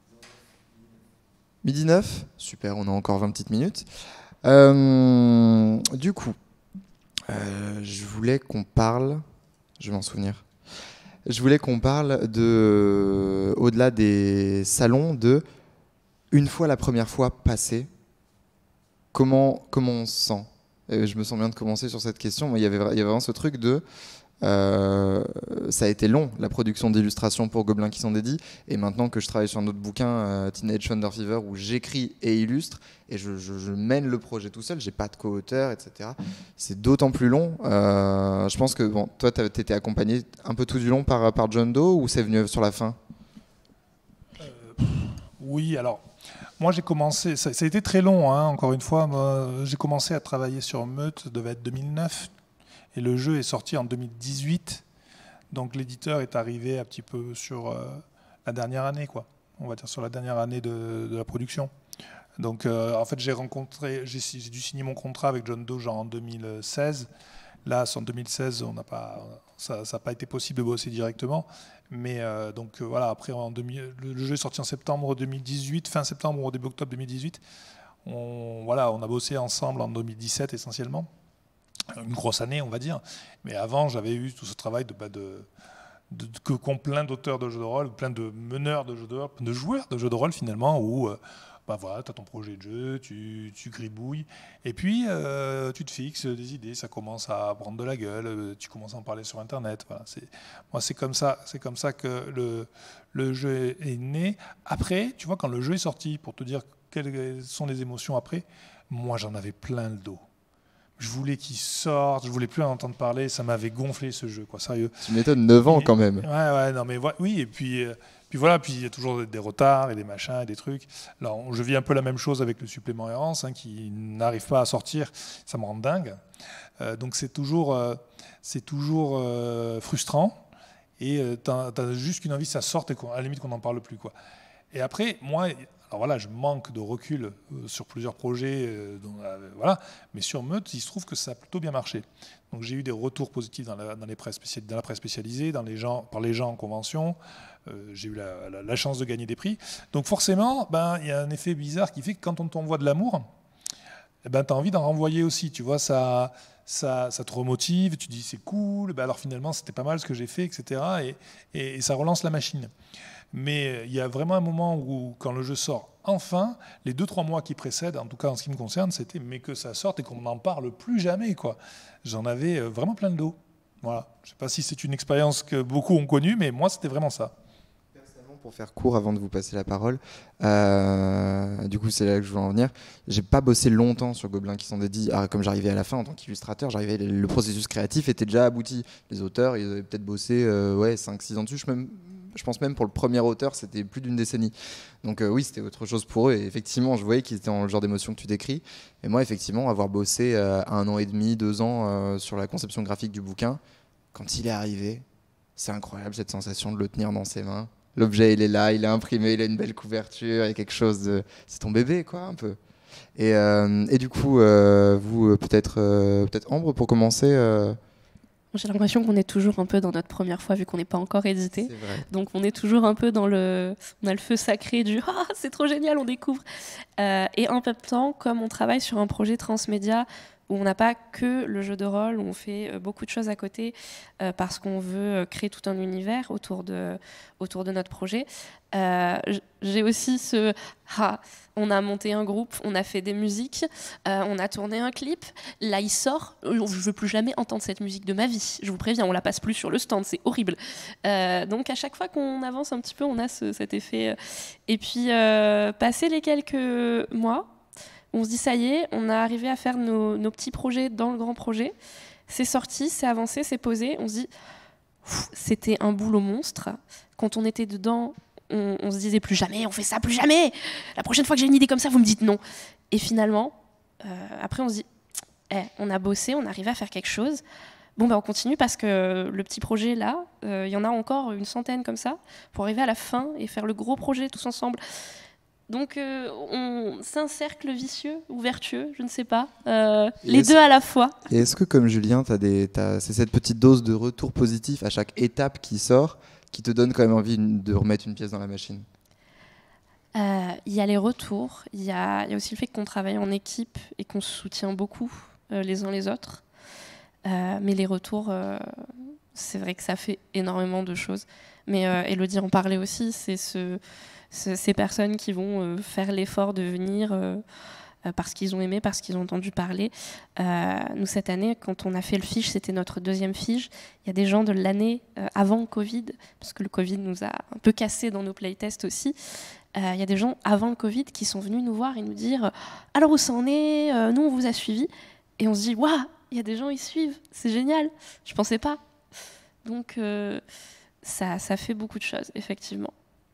Midi neuf, super, on a encore vingt petites minutes. Euh, du coup, euh, je voulais qu'on parle, je vais m'en souvenir, je voulais qu'on parle de, au-delà des salons, de une fois la première fois passée, comment, comment on se sent? Et je me sens bien de commencer sur cette question. Moi, il y avait, il y avait vraiment ce truc de... Euh, ça a été long, la production d'illustrations pour Gobelins qui s'en dédient, et maintenant que je travaille sur un autre bouquin, euh, Teenage Thunder Fever, où j'écris et illustre, et je, je, je mène le projet tout seul, j'ai pas de co-auteur, et cetera. C'est d'autant plus long. Euh, je pense que bon, toi, tu étais accompagné un peu tout du long par, par John Doe, ou c'est venu sur la fin? euh, Oui, alors... Moi, j'ai commencé, ça, ça a été très long, hein, encore une fois. Moi, j'ai commencé à travailler sur Meute, ça devait être deux mille neuf, et le jeu est sorti en deux mille dix-huit. Donc l'éditeur est arrivé un petit peu sur euh, la dernière année, quoi. On va dire sur la dernière année de, de la production. Donc euh, en fait, j'ai rencontré, j'ai, j'ai dû signer mon contrat avec John Doe en deux mille seize. Là, en deux mille seize, on n'a pas, ça n'a pas été possible de bosser directement. Mais euh, donc euh, voilà, après en deux mille, le, le jeu est sorti en septembre deux mille dix-huit, fin septembre ou début octobre deux mille dix-huit. On, voilà, on a bossé ensemble en deux mille dix-sept essentiellement. Une grosse année, on va dire. Mais avant, j'avais eu tout ce travail de, bah, de, de, que qu'ont plein d'auteurs de jeux de rôle, plein de meneurs de jeux de rôle, de joueurs de jeux de rôle finalement, où euh, bah voilà, tu as ton projet de jeu, tu, tu gribouilles, et puis euh, tu te fixes des idées, ça commence à prendre de la gueule, tu commences à en parler sur Internet. Voilà, c'est, moi, c'est comme ça, c'est comme ça que le, le jeu est né. Après, tu vois, quand le jeu est sorti, pour te dire quelles sont les émotions après, moi, j'en avais plein le dos. Je voulais qu'il sorte, je voulais plus en entendre parler, ça m'avait gonflé ce jeu, quoi, sérieux. Tu m'étonnes, neuf ans Et, quand même. Ouais, ouais, non, mais oui, et puis, euh, puis voilà, puis il y a toujours des retards et des machins et des trucs. Alors, je vis un peu la même chose avec le supplément errance, hein, qui n'arrive pas à sortir, ça me rend dingue. Euh, donc c'est toujours, euh, c'est toujours euh, frustrant, et euh, t'as, t'as juste qu'une envie, ça sorte et à la limite qu'on n'en parle plus, quoi. Et après, moi. Alors voilà, je manque de recul euh, sur plusieurs projets, euh, dont, euh, voilà. Mais sur Meute, il se trouve que ça a plutôt bien marché. Donc j'ai eu des retours positifs dans la, dans les presse spécial, dans la presse spécialisée, dans les gens, par les gens en convention. Euh, j'ai eu la, la, la chance de gagner des prix. Donc forcément, ben, y a un effet bizarre qui fait que quand on t'envoie de l'amour, eh ben, tu as envie d'en renvoyer aussi. Tu vois, ça, ça, ça te remotive, tu dis c'est cool, ben alors finalement c'était pas mal ce que j'ai fait, et cetera. Et, et, et ça relance la machine. Mais il y a vraiment un moment où, quand le jeu sort enfin, les deux trois mois qui précèdent, en tout cas en ce qui me concerne, c'était mais que ça sorte et qu'on n'en parle plus jamais, quoi. J'en avais vraiment plein le dos. Voilà. Je ne sais pas si c'est une expérience que beaucoup ont connue, mais moi c'était vraiment ça. Personnellement, pour faire court avant de vous passer la parole, euh, du coup c'est là que je voulais en venir. J'ai pas bossé longtemps sur Gobelins qui sont dédiés. Ah, comme j'arrivais à la fin en tant qu'illustrateur, j'arrivais, le processus créatif était déjà abouti. Les auteurs, ils avaient peut-être bossé euh, ouais, cinq six ans dessus. Je même Je pense même pour le premier auteur, c'était plus d'une décennie. Donc euh, oui, c'était autre chose pour eux. Et effectivement, je voyais qu'ils étaient dans le genre d'émotion que tu décris. Et moi, effectivement, avoir bossé euh, un an et demi, deux ans euh, sur la conception graphique du bouquin, quand il est arrivé, c'est incroyable cette sensation de le tenir dans ses mains. L'objet, il est là, il est imprimé, il a une belle couverture, il y a quelque chose de... C'est ton bébé, quoi, un peu. Et, euh, et du coup, euh, vous, peut-être, euh, peut-être Ambre, pour commencer... Euh J'ai l'impression qu'on est toujours un peu dans notre première fois vu qu'on n'est pas encore édité. C'est vrai. Donc on est toujours un peu dans le... On a le feu sacré du « Ah, c'est trop génial, on découvre !» euh, Et en même temps, comme on travaille sur un projet transmédia où on n'a pas que le jeu de rôle, où on fait beaucoup de choses à côté euh, parce qu'on veut créer tout un univers autour de, autour de notre projet, euh, j'ai aussi ce... Ah, on a monté un groupe, on a fait des musiques, euh, on a tourné un clip, là il sort, je ne veux plus jamais entendre cette musique de ma vie, je vous préviens, on la passe plus sur le stand, c'est horrible. Euh, donc à chaque fois qu'on avance un petit peu, on a ce, cet effet. Et puis, euh, passer les quelques mois, on se dit ça y est, on a arrivé à faire nos, nos petits projets dans le grand projet, c'est sorti, c'est avancé, c'est posé, on se dit, c'était un boulot monstre, quand on était dedans, On, on se disait plus jamais, on fait ça, plus jamais. La prochaine fois que j'ai une idée comme ça, vous me dites non. Et finalement, euh, après on se dit, eh, on a bossé, on arrive à faire quelque chose. Bon, ben on continue parce que le petit projet là, il euh, y en a encore une centaine comme ça, pour arriver à la fin et faire le gros projet tous ensemble. Donc euh, on, c'est un cercle vicieux ou vertueux, je ne sais pas, euh, les deux à la fois. Et est-ce que comme Julien, t'as des, t'as, c'est cette petite dose de retour positif à chaque étape qui sort qui te donne quand même envie de remettre une pièce dans la machine? Il euh, y a les retours, il y, y a aussi le fait qu'on travaille en équipe et qu'on se soutient beaucoup euh, les uns les autres. Euh, mais les retours, euh, c'est vrai que ça fait énormément de choses. Mais euh, Elodie en parlait aussi, c'est ce, ce, ces personnes qui vont euh, faire l'effort de venir euh, euh, parce qu'ils ont aimé, parce qu'ils ont entendu parler. Euh, nous, cette année, quand on a fait le Fige, c'était notre deuxième Fige. Il y a des gens de l'année euh, avant le Covid, parce que le Covid nous a un peu cassés dans nos playtests aussi. Il euh, y a des gens avant le Covid qui sont venus nous voir et nous dire « Alors où ça en est euh, Nous, on vous a suivis. » Et on se dit « Waouh, il y a des gens, ils suivent. C'est génial. Je ne pensais pas. » Donc, euh, ça, ça fait beaucoup de choses, effectivement.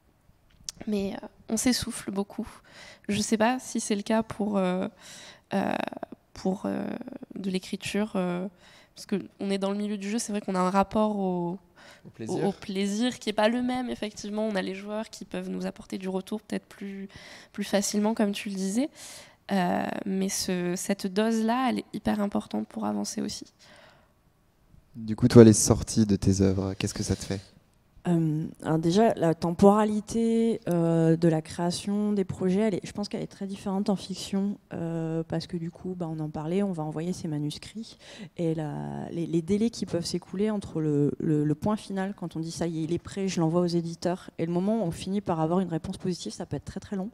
Mais euh, on s'essouffle beaucoup. Je ne sais pas si c'est le cas pour, euh, euh, pour euh, de l'écriture. Euh, parce qu'on est dans le milieu du jeu, c'est vrai qu'on a un rapport au... Au plaisir. Au, au plaisir qui n'est pas le même, effectivement. On a les joueurs qui peuvent nous apporter du retour peut-être plus, plus facilement, comme tu le disais. Euh, mais ce, cette dose-là, elle est hyper importante pour avancer aussi. Du coup, toi, les sorties de tes œuvres, qu'est-ce que ça te fait ? Euh, alors déjà, la temporalité euh, de la création des projets, elle est, je pense qu'elle est très différente en fiction euh, parce que du coup, bah, on en parlait, on va envoyer ces manuscrits et la, les, les délais qui peuvent s'écouler entre le, le, le point final, quand on dit ça y est, il est prêt, je l'envoie aux éditeurs, et le moment où on finit par avoir une réponse positive, ça peut être très très long.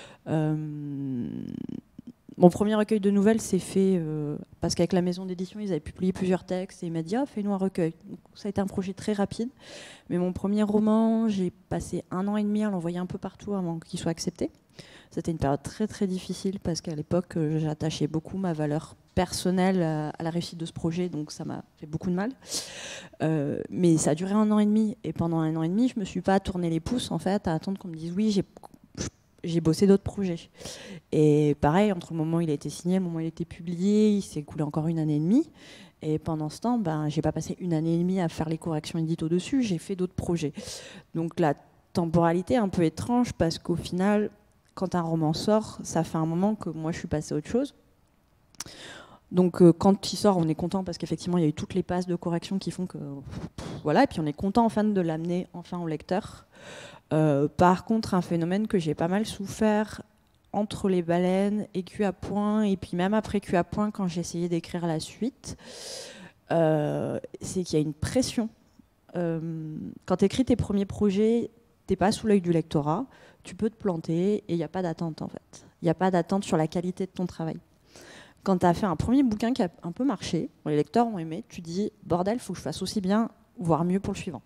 Euh, Mon premier recueil de nouvelles s'est fait euh, parce qu'avec la maison d'édition, ils avaient publié plusieurs textes et il m'a dit ah, fais-nous un recueil. Donc, ça a été un projet très rapide. Mais mon premier roman, j'ai passé un an et demi à l'envoyer un peu partout avant qu'il soit accepté. C'était une période très très difficile parce qu'à l'époque, euh, j'attachais beaucoup ma valeur personnelle à, à la réussite de ce projet, donc ça m'a fait beaucoup de mal. Euh, mais ça a duré un an et demi et pendant un an et demi, je me suis pas tourné les pouces en fait à attendre qu'on me dise oui, j'ai j'ai bossé d'autres projets. Et pareil, entre le moment où il a été signé et le moment où il a été publié, il s'est écoulé encore une année et demie. Et pendant ce temps, ben, j'ai pas passé une année et demie à faire les corrections édito dessus, j'ai fait d'autres projets. Donc la temporalité est un peu étrange parce qu'au final, quand un roman sort, ça fait un moment que moi je suis passée à autre chose. Donc euh, quand il sort, on est content parce qu'effectivement il y a eu toutes les passes de correction qui font que voilà, et puis on est content enfin de l'amener enfin au lecteur. Euh, par contre, un phénomène que j'ai pas mal souffert entre les baleines et Cul à point, et puis même après Cul à point, quand j'ai essayé d'écrire la suite, euh, c'est qu'il y a une pression. Euh, quand tu écris tes premiers projets, t'es pas sous l'œil du lectorat, tu peux te planter et il n'y a pas d'attente en fait. Il n'y a pas d'attente sur la qualité de ton travail. Quand tu as fait un premier bouquin qui a un peu marché, les lecteurs ont aimé, tu dis bordel, il faut que je fasse aussi bien, voire mieux pour le suivant.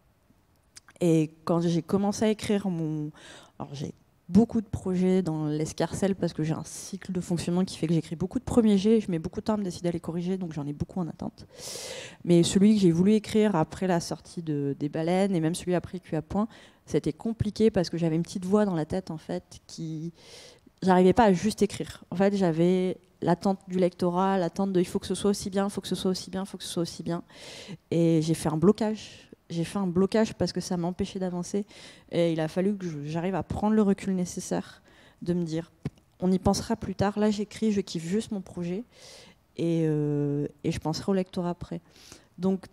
Et quand j'ai commencé à écrire mon... Alors j'ai beaucoup de projets dans l'escarcelle parce que j'ai un cycle de fonctionnement qui fait que j'écris beaucoup de premiers jets, je mets beaucoup de temps à me décider à les corriger, donc j'en ai beaucoup en attente. Mais celui que j'ai voulu écrire après la sortie de, des baleines, et même celui après Cul à point, c'était compliqué parce que j'avais une petite voix dans la tête en fait qui... J'arrivais pas à juste écrire. En fait, j'avais l'attente du lectorat, l'attente de il faut que ce soit aussi bien, il faut que ce soit aussi bien, il faut que ce soit aussi bien. Et j'ai fait un blocage. J'ai fait un blocage parce que ça m'empêchait d'avancer. Et il a fallu que j'arrive à prendre le recul nécessaire, de me dire, on y pensera plus tard. Là, j'écris, je kiffe juste mon projet. Et, euh, et je penserai au lectorat après. Donc,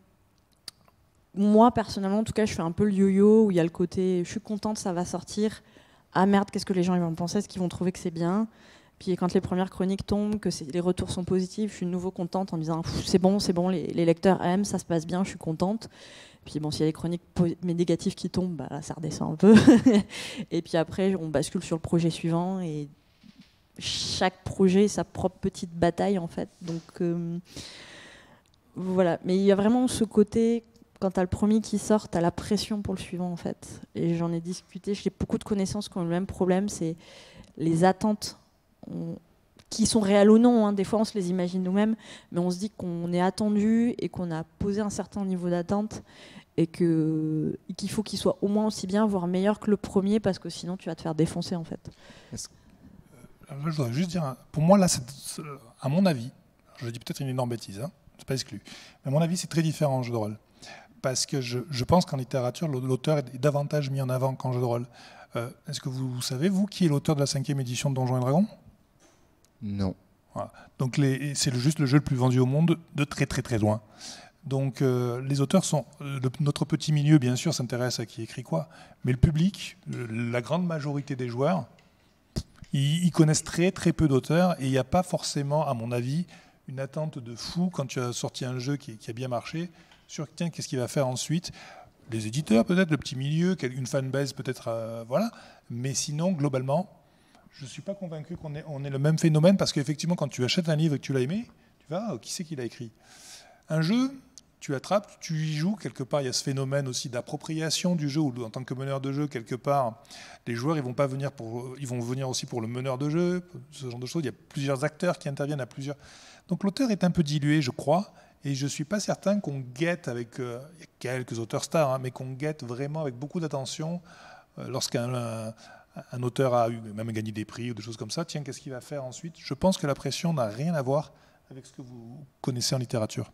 moi, personnellement, en tout cas, je fais un peu le yo-yo, où il y a le côté, je suis contente, ça va sortir. Ah merde, qu'est-ce que les gens ils vont penser? Est-ce qu'ils vont trouver que c'est bien? Puis quand les premières chroniques tombent, que les retours sont positifs, je suis de nouveau contente en me disant c'est bon, c'est bon, les, les lecteurs aiment, ça se passe bien, je suis contente. Puis bon, s'il y a des chroniques mais négatives qui tombent, bah, là, ça redescend un peu. Et puis après, on bascule sur le projet suivant et chaque projet sa propre petite bataille en fait. Donc euh, voilà, mais il y a vraiment ce côté. Quand tu as le premier qui sort, tu as la pression pour le suivant en fait. Et j'en ai discuté, j'ai beaucoup de connaissances qui ont le même problème, c'est les attentes on, qui sont réelles ou non. Hein. Des fois on se les imagine nous-mêmes, mais on se dit qu'on est attendu et qu'on a posé un certain niveau d'attente et que, et qu'il faut qu'il soit au moins aussi bien, voire meilleur que le premier, parce que sinon tu vas te faire défoncer en fait. Est-ce que, euh, je voudrais juste dire, pour moi là, c'est, à mon avis, je dis peut-être une énorme bêtise, hein, c'est pas exclu, mais à mon avis c'est très différent en jeu de rôle. Parce que je, je pense qu'en littérature, l'auteur est davantage mis en avant qu'en jeu de rôle. Euh, est-ce que vous savez, vous, qui est l'auteur de la cinquième édition de Donjons et Dragons? Non. Voilà. Donc les, c'est le, juste le jeu le plus vendu au monde de très très très loin. Donc euh, les auteurs sont... Euh, le, notre petit milieu, bien sûr, s'intéresse à qui écrit quoi, mais le public, le, la grande majorité des joueurs, ils, ils connaissent très très peu d'auteurs et il n'y a pas forcément, à mon avis, une attente de fou quand tu as sorti un jeu qui, qui a bien marché. Sur tiens, qu'est-ce qu'il va faire ensuite? Les éditeurs peut-être, le petit milieu, une fanbase peut-être, euh, voilà. Mais sinon, globalement, je ne suis pas convaincu qu'on ait, on ait le même phénomène parce qu'effectivement, quand tu achètes un livre et que tu l'as aimé, tu vas, oh, qui c'est qui l'a écrit? Un jeu, tu l'attrapes, tu y joues, quelque part, il y a ce phénomène aussi d'appropriation du jeu, où en tant que meneur de jeu, quelque part, les joueurs, ils vont pas venir pour, ils vont venir aussi pour le meneur de jeu, ce genre de choses. Il y a plusieurs acteurs qui interviennent à plusieurs. Donc l'auteur est un peu dilué, je crois. Et je ne suis pas certain qu'on guette avec, euh, il y a quelques auteurs stars, hein, mais qu'on guette vraiment avec beaucoup d'attention euh, lorsqu'un un, un auteur a eu, même gagné des prix ou des choses comme ça. Tiens, qu'est-ce qu'il va faire ensuite? Je pense que la pression n'a rien à voir avec ce que vous connaissez en littérature.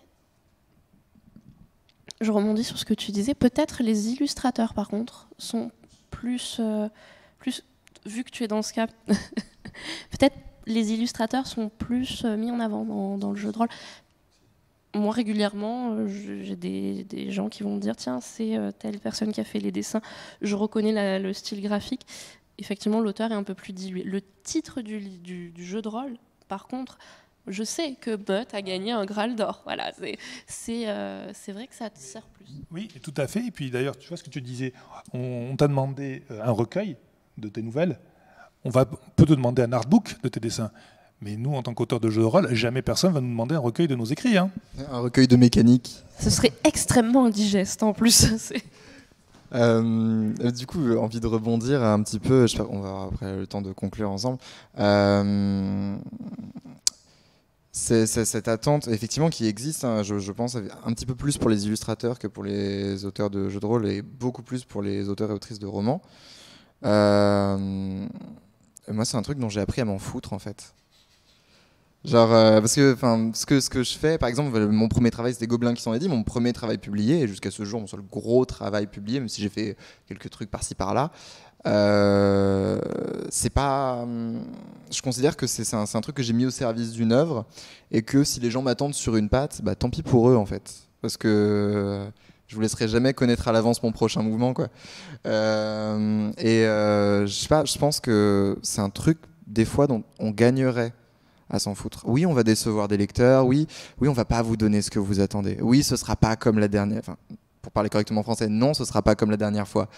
Je rebondis sur ce que tu disais. Peut-être les illustrateurs, par contre, sont plus, euh, plus vu que tu es dans ce cas, peut-être les illustrateurs sont plus mis en avant dans, dans le jeu de rôle. moi, régulièrement, euh, je- j'ai des, des gens qui vont me dire tiens, c'est euh, telle personne qui a fait les dessins. Je reconnais la- le style graphique. Effectivement, l'auteur est un peu plus dilué. Le titre du, li- du, du jeu de rôle, par contre, je sais que Butt a gagné un Graal d'or. Voilà, c'est c'est euh, c'est vrai que ça te sert plus. Oui, tout à fait. Et puis d'ailleurs, tu vois ce que tu disais, on, on t'a demandé euh, un recueil de tes nouvelles, on, va, on peut te demander un artbook de tes dessins. Mais nous, en tant qu'auteur de jeux de rôle, jamais personne va nous demander un recueil de nos écrits. Hein. Un recueil de mécanique. Ce serait extrêmement indigeste en plus. C'est- Euh, du coup, euh, envie de rebondir un petit peu, je sais pas, on va avoir après le temps de conclure ensemble. Euh, c'est, c'est cette attente, effectivement, qui existe, hein, je, je pense, un petit peu plus pour les illustrateurs que pour les auteurs de jeux de rôle et beaucoup plus pour les auteurs et autrices de romans. Euh, moi, c'est un truc dont j'ai appris à m'en foutre, en fait. Genre, euh, parce que, enfin, ce que ce que je fais, par exemple, mon premier travail c'était Gobelins qui sont dit, mon premier travail publié, et jusqu'à ce jour mon seul gros travail publié, même si j'ai fait quelques trucs par-ci par-là, euh, c'est pas, hum, je considère que c'est c'est un, c'est un truc que j'ai mis au service d'une œuvre, et que si les gens m'attendent sur une patte, bah tant pis pour eux en fait, parce que euh, je vous laisserai jamais connaître à l'avance mon prochain mouvement, quoi. Euh, et euh, je sais pas, je pense que c'est un truc des fois dont on gagnerait à s'en foutre. Oui, on va décevoir des lecteurs, oui, oui, on va pas vous donner ce que vous attendez. Oui, ce sera pas comme la dernière, enfin, pour parler correctement français, non, ce sera pas comme la dernière fois.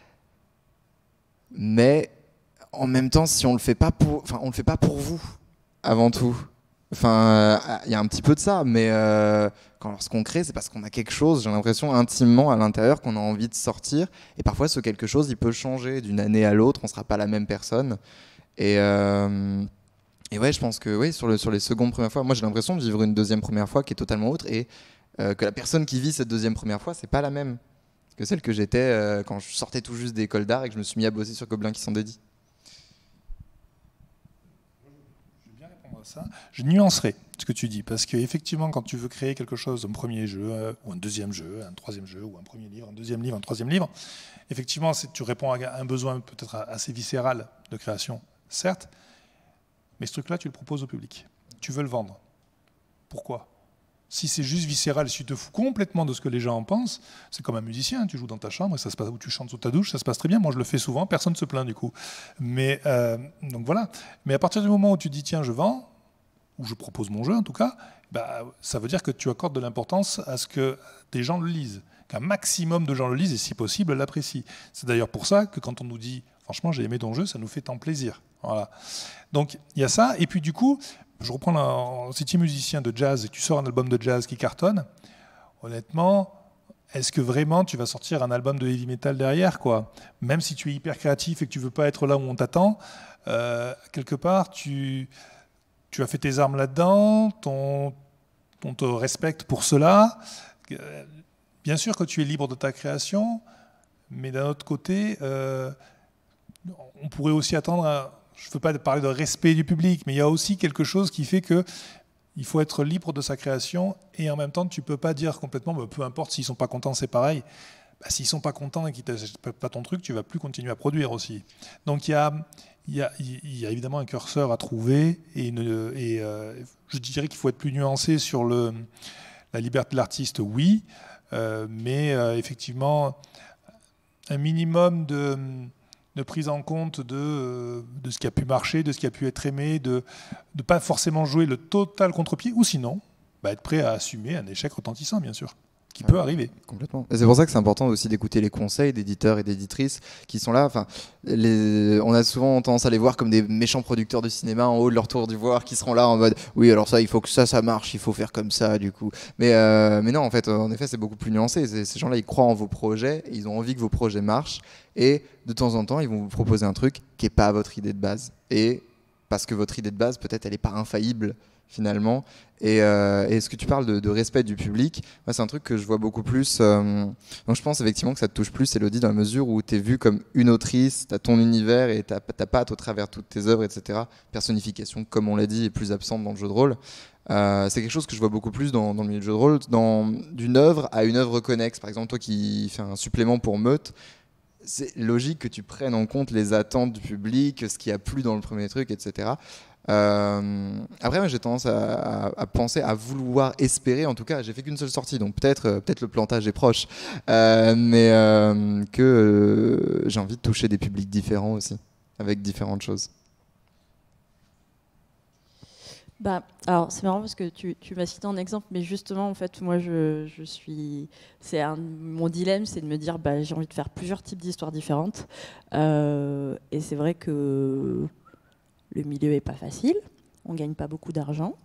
Mais en même temps, si on le fait pas pour, enfin, on le fait pas pour vous, avant tout. Enfin, il euh, y a un petit peu de ça, mais euh, quand lorsqu'on crée, c'est parce qu'on a quelque chose, j'ai l'impression intimement à l'intérieur qu'on a envie de sortir. Et parfois, ce quelque chose, il peut changer d'une année à l'autre. On sera pas la même personne. Et euh, Et ouais, je pense que oui, sur, le, sur les secondes premières fois, moi j'ai l'impression de vivre une deuxième première fois qui est totalement autre et euh, que la personne qui vit cette deuxième première fois, c'est pas la même que celle que j'étais euh, quand je sortais tout juste d'école d'art et que je me suis mis à bosser sur Gobelins qui s'en dédient. Je vais bien répondre à ça. Je nuancerai ce que tu dis, parce qu'effectivement, quand tu veux créer quelque chose, un premier jeu, euh, ou un deuxième jeu, un troisième jeu, ou un premier livre, un deuxième livre, un troisième livre, effectivement, tu réponds à un besoin peut-être assez viscéral de création, certes, mais ce truc-là, tu le proposes au public. Tu veux le vendre. Pourquoi ? Si c'est juste viscéral, si tu te fous complètement de ce que les gens en pensent, c'est comme un musicien, tu joues dans ta chambre, et ça se passe, ou tu chantes sous ta douche, ça se passe très bien. Moi, je le fais souvent, personne ne se plaint du coup. Mais, euh, donc voilà. Mais à partir du moment où tu dis, tiens, je vends, ou je propose mon jeu en tout cas, bah, ça veut dire que tu accordes de l'importance à ce que des gens le lisent, qu'un maximum de gens le lisent et si possible l'apprécient. C'est d'ailleurs pour ça que quand on nous dit franchement j'ai aimé ton jeu, ça nous fait tant plaisir. Voilà. Donc il y a ça, et puis du coup, je reprends la, si tu es musicien de jazz et tu sors un album de jazz qui cartonne, honnêtement, est-ce que vraiment tu vas sortir un album de heavy metal derrière, quoi ? Même si tu es hyper créatif et que tu veux pas être là où on t'attend, euh, quelque part tu Tu as fait tes armes là-dedans, ton, on te respecte pour cela. Bien sûr que tu es libre de ta création, mais d'un autre côté, euh, on pourrait aussi attendre, à, je ne veux pas parler de respect du public, mais il y a aussi quelque chose qui fait que il faut être libre de sa création et en même temps, tu ne peux pas dire complètement, bah, peu importe, s'ils ne sont pas contents, c'est pareil. Bah, s'ils ne sont pas contents et qu'ils n'achètent pas ton truc, tu ne vas plus continuer à produire aussi. Donc il y a... Il y, a, il y a évidemment un curseur à trouver et, une, et euh, je dirais qu'il faut être plus nuancé sur le, la liberté de l'artiste, oui, euh, mais euh, effectivement un minimum de, de prise en compte de, de ce qui a pu marcher, de ce qui a pu être aimé, de ne pas forcément jouer le total contre-pied, ou sinon bah, être prêt à assumer un échec retentissant, bien sûr. Qui peut arriver. Complètement. Et c'est pour ça que c'est important aussi d'écouter les conseils d'éditeurs et d'éditrices qui sont là. Enfin, les... on a souvent tendance à les voir comme des méchants producteurs de cinéma en haut de leur tour d'ivoire qui seront là en mode oui, alors ça, il faut que ça, ça marche, il faut faire comme ça, du coup. Mais, euh, mais non, en fait, en effet, c'est beaucoup plus nuancé. C'est, ces gens-là, ils croient en vos projets, et ils ont envie que vos projets marchent, et de temps en temps, ils vont vous proposer un truc qui n'est pas votre idée de base. Et parce que votre idée de base, peut-être, elle n'est pas infaillible finalement. Et, euh, et ce que tu parles de, de respect du public, moi, c'est un truc que je vois beaucoup plus. Euh, donc je pense effectivement que ça te touche plus, Élodie, dans la mesure où tu es vue comme une autrice, tu as ton univers et ta patte au travers toutes tes œuvres, et cetera. Personnification, comme on l'a dit, est plus absente dans le jeu de rôle. Euh, c'est quelque chose que je vois beaucoup plus dans, dans le milieu du jeu de rôle, dans, d'une œuvre à une œuvre connexe. Par exemple, toi qui fais un supplément pour Meute, c'est logique que tu prennes en compte les attentes du public, ce qui a plu dans le premier truc, et cetera. Euh, après, moi, j'ai tendance à, à, à penser, à vouloir espérer, en tout cas, j'ai fait qu'une seule sortie, donc peut-être euh, peut-être le plantage est proche, euh, mais euh, que euh, j'ai envie de toucher des publics différents aussi, avec différentes choses. Bah, alors c'est marrant parce que tu, tu m'as cité un exemple, mais justement en fait moi je, je suis, c'est un, mon dilemme, c'est de me dire bah j'ai envie de faire plusieurs types d'histoires différentes, euh, et c'est vrai que le milieu est pas facile, on gagne pas beaucoup d'argent.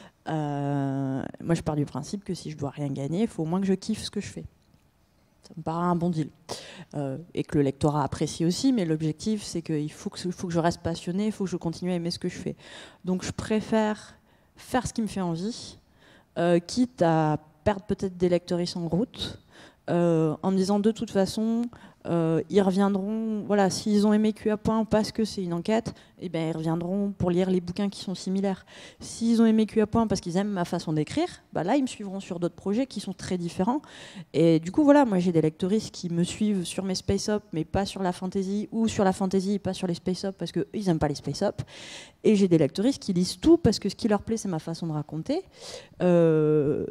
Euh, moi je pars du principe que si je dois rien gagner, il faut au moins que je kiffe ce que je fais. Ça me paraît un bon deal. Euh, et que le lectorat apprécie aussi, mais l'objectif, c'est qu'il faut que, il faut que je reste passionnée, il faut que je continue à aimer ce que je fais. Donc je préfère faire ce qui me fait envie, euh, quitte à perdre peut-être des lecteuristes en route, euh, en me disant de toute façon, euh, ils reviendront, voilà, s'ils ont aimé Q A Point parce que c'est une enquête, eh ben, ils reviendront pour lire les bouquins qui sont similaires. S'ils ont aimé Q A Point parce qu'ils aiment ma façon d'écrire, bah là, ils me suivront sur d'autres projets qui sont très différents. Et du coup, voilà, moi j'ai des lecteuristes qui me suivent sur mes Space Up, mais pas sur la fantasy, ou sur la fantasy et pas sur les Space Up parce qu'ils n'aiment pas les Space Up. Et j'ai des lecteuristes qui lisent tout parce que ce qui leur plaît, c'est ma façon de raconter. Euh...